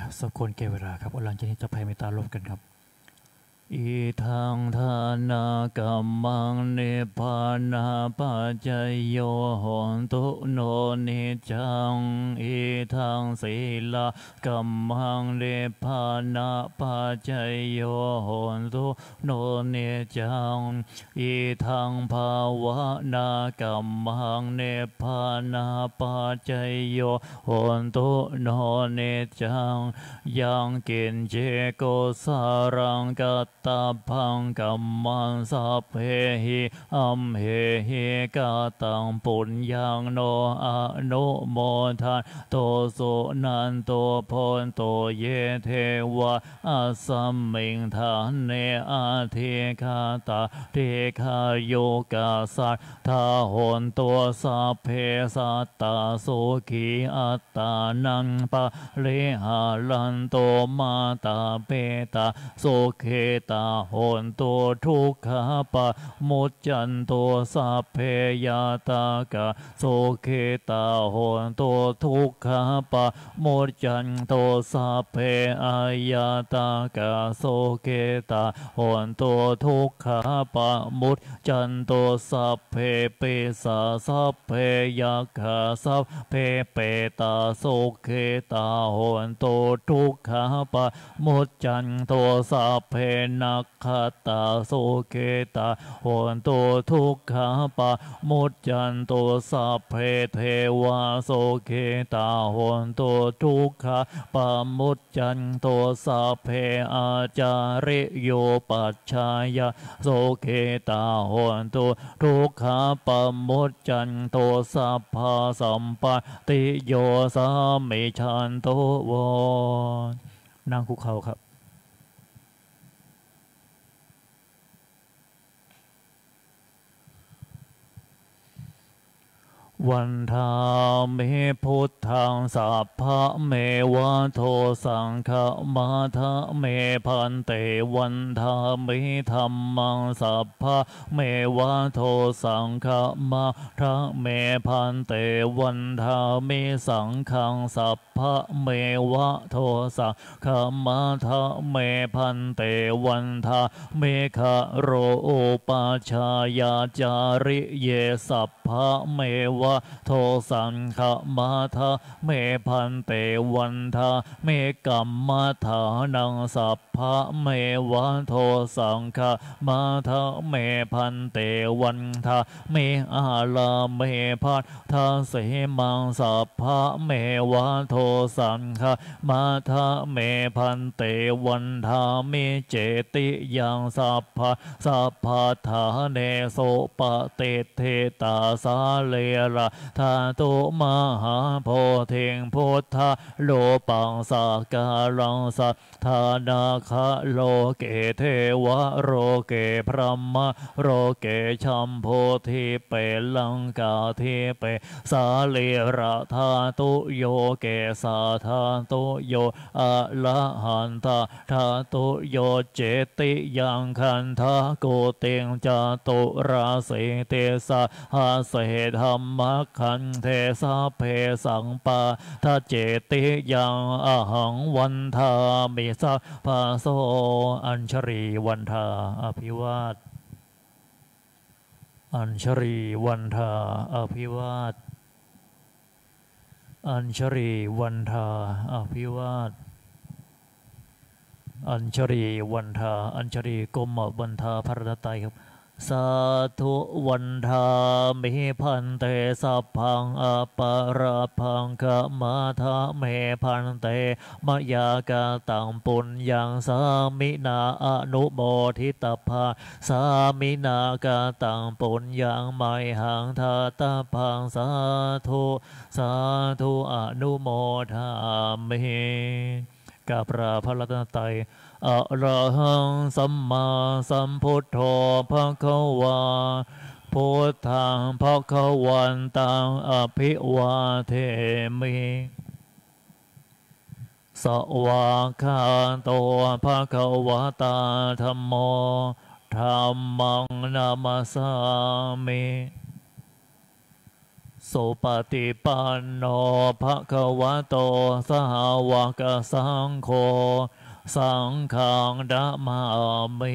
สมควรแก่เวลาครับหลังจากนี้จะแผ่เมตตาร่วมกันครับอิทังทานากัมมังเนปานาปัจจโยโหนตุโนนิจังอิทังศีลากัมมังเนปานาปัจจโยโหนตุโนนิจังอิทังภาวนากัมมังเนปานาปัจจโยโหนตุโนนิจังยังกินเจโกสารังกัตตาพังกัมมันสัพเพหิอัมเหหิกาตังปุญญังโนอนุโมทันโตสุนันโตพนโตเยเทวะอัสสัมมิงทานเนอาเทคาตาเทคาโยกาสัตทาหนตัวสัพเพสัตตาสุขีอัตตานังปะเลหาลันโตมาตาเปตาสุเขตาโหนตัวทุกขาปะมุจจันตัวสัพเพยาตากะสุเขตาโหนตัวทุกขาปะมุจจันตัวสัพเพอายาตากะสุเขตาโหนตัวทุกขาปะมุจจันตัวสัพเพเปสาสัพเพยาคาสัพเพเปตาสุเขตาโหนตัวทุกขาปะมุจจันตัวสัพเพนักขตาสุเกตาโหนตัวทุกขาปะมุจจันตัวสัพเพเทวาสุเกตาโหนตัวทุกขาปะมุจจันตัวสัพเพอาจาริโยปัจฉายาสุเกตาโหนตัวทุกขาปะมุจจันตัวสัพพะสัมปติโยสามิชันโตวนั่งคุกเข่าครับวันทาเมพุทธังสัพพะเมวะโทสังฆมาทะเมพันเตวันทาเมธัมมังสัพพะเมวะโทสังฆมาทะเมพันเตวันทาเมสังฆังสัพพะเมวะโทสังฆมาทะเมพันเตวันทาเมฆะโรโอปาชายาจาริเยสัพพะเมวะโทสังฆมาทะเมพันเตวันทาเมกัมมาทานังสัพพะเมวะโทสังฆมาทะเมพันเตวันทาเมอาลาเมพัทธาเสมังสัพพะเมวะโทสังฆมาทะเมพันเตวันทาเมเจติยังสัพพะสัพพะทาเนโสปะเตเทตาสาเลระทาตุมหาโพธิงพุทธะโลปังสากาลังสัทธานาคะโลเกเทวะโรเกพระมะโรเกชัมโพธิเปลังกาเทเปสาเลระทาตุโยเกสาทาตุโยอะละหันตาทาตุโยเจติยังคันทาโกเตงจาตุราเสเตสะหาเสธรรมคันเทสะเพสังปาทาเจติยังอหังวันทามิสัพพะโสอัญชรีวันทาอภิวาทอัญชรีวันทาอภิวาทอัญชรีวันทาอภิวาทอัญชรีวันทาอัญชรีกรมวันทาพระไตรครับสาธุวันทามิพันเตสัพพังอปาราพังขมาทะเมพันเตมยากาตังปุญญังสามินาอนุโมทิตาภาสามินากาตังปุญญังไมหังทาตาพังสาธุสาธุอนุโมทามิกราบพระรัตนตรัยอะระหังสัมมาสัมพุทโธภควาพุทธังภควันตังอภิวาเทมิสวากขาโตภควตาธัมโมธัมมังนามัสสามิสุปฏิปันโนภะคะวะโตสาวกสังโฆสังฆังนะมามิ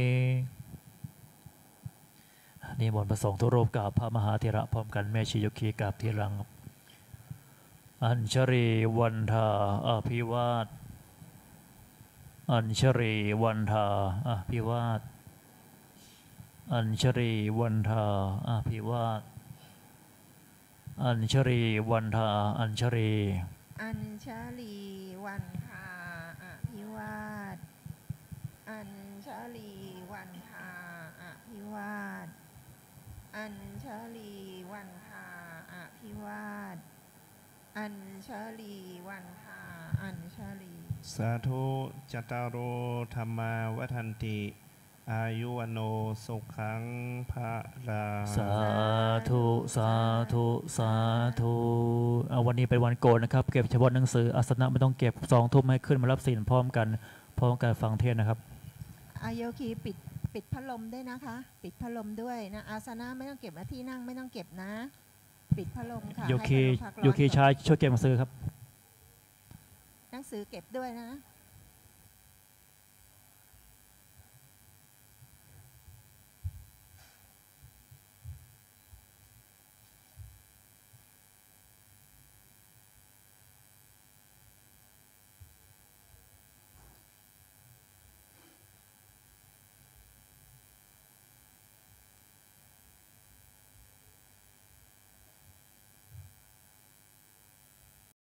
นิมนต์พระสงฆ์ทุกรูปกราบพระมหาเถระพร้อมกันแม่ชีโยคีกราบทีหลังอัญชรีวันทาอภิวาทอัญชรีวันทาอภิวาทอัญชรีวันทาอภิวาทอัญชรีวันทาอัญชรีอัญชลีวันทาอภิวาทอัญชลีวันทาอภิวาทอัญชลีวันทาอภิวาทอัญชลีวันทาอัญชลีสาธุจตารโอธรรมาวัฏันติอายุวโนสุขังภะลังสาธุสาธุสาธุเอาวันนี้เป็นวันโกนนะครับเก็บเฉพาะหนังสืออาสนะไม่ต้องเก็บสองทุ่มให้ขึ้นมารับศีลพร้อมกันพร้อมกันฟังเทศนะครับอาโยคีปิดปิดพัดลมด้วยนะคะปิดพัดลมด้วยนะอาสนะไม่ต้องเก็บที่นั่งไม่ต้องเก็บนะปิดพัดลมค่ะโยคีโยคีชายช่วยเก็บหนังสือครับหนังสือเก็บด้วยนะ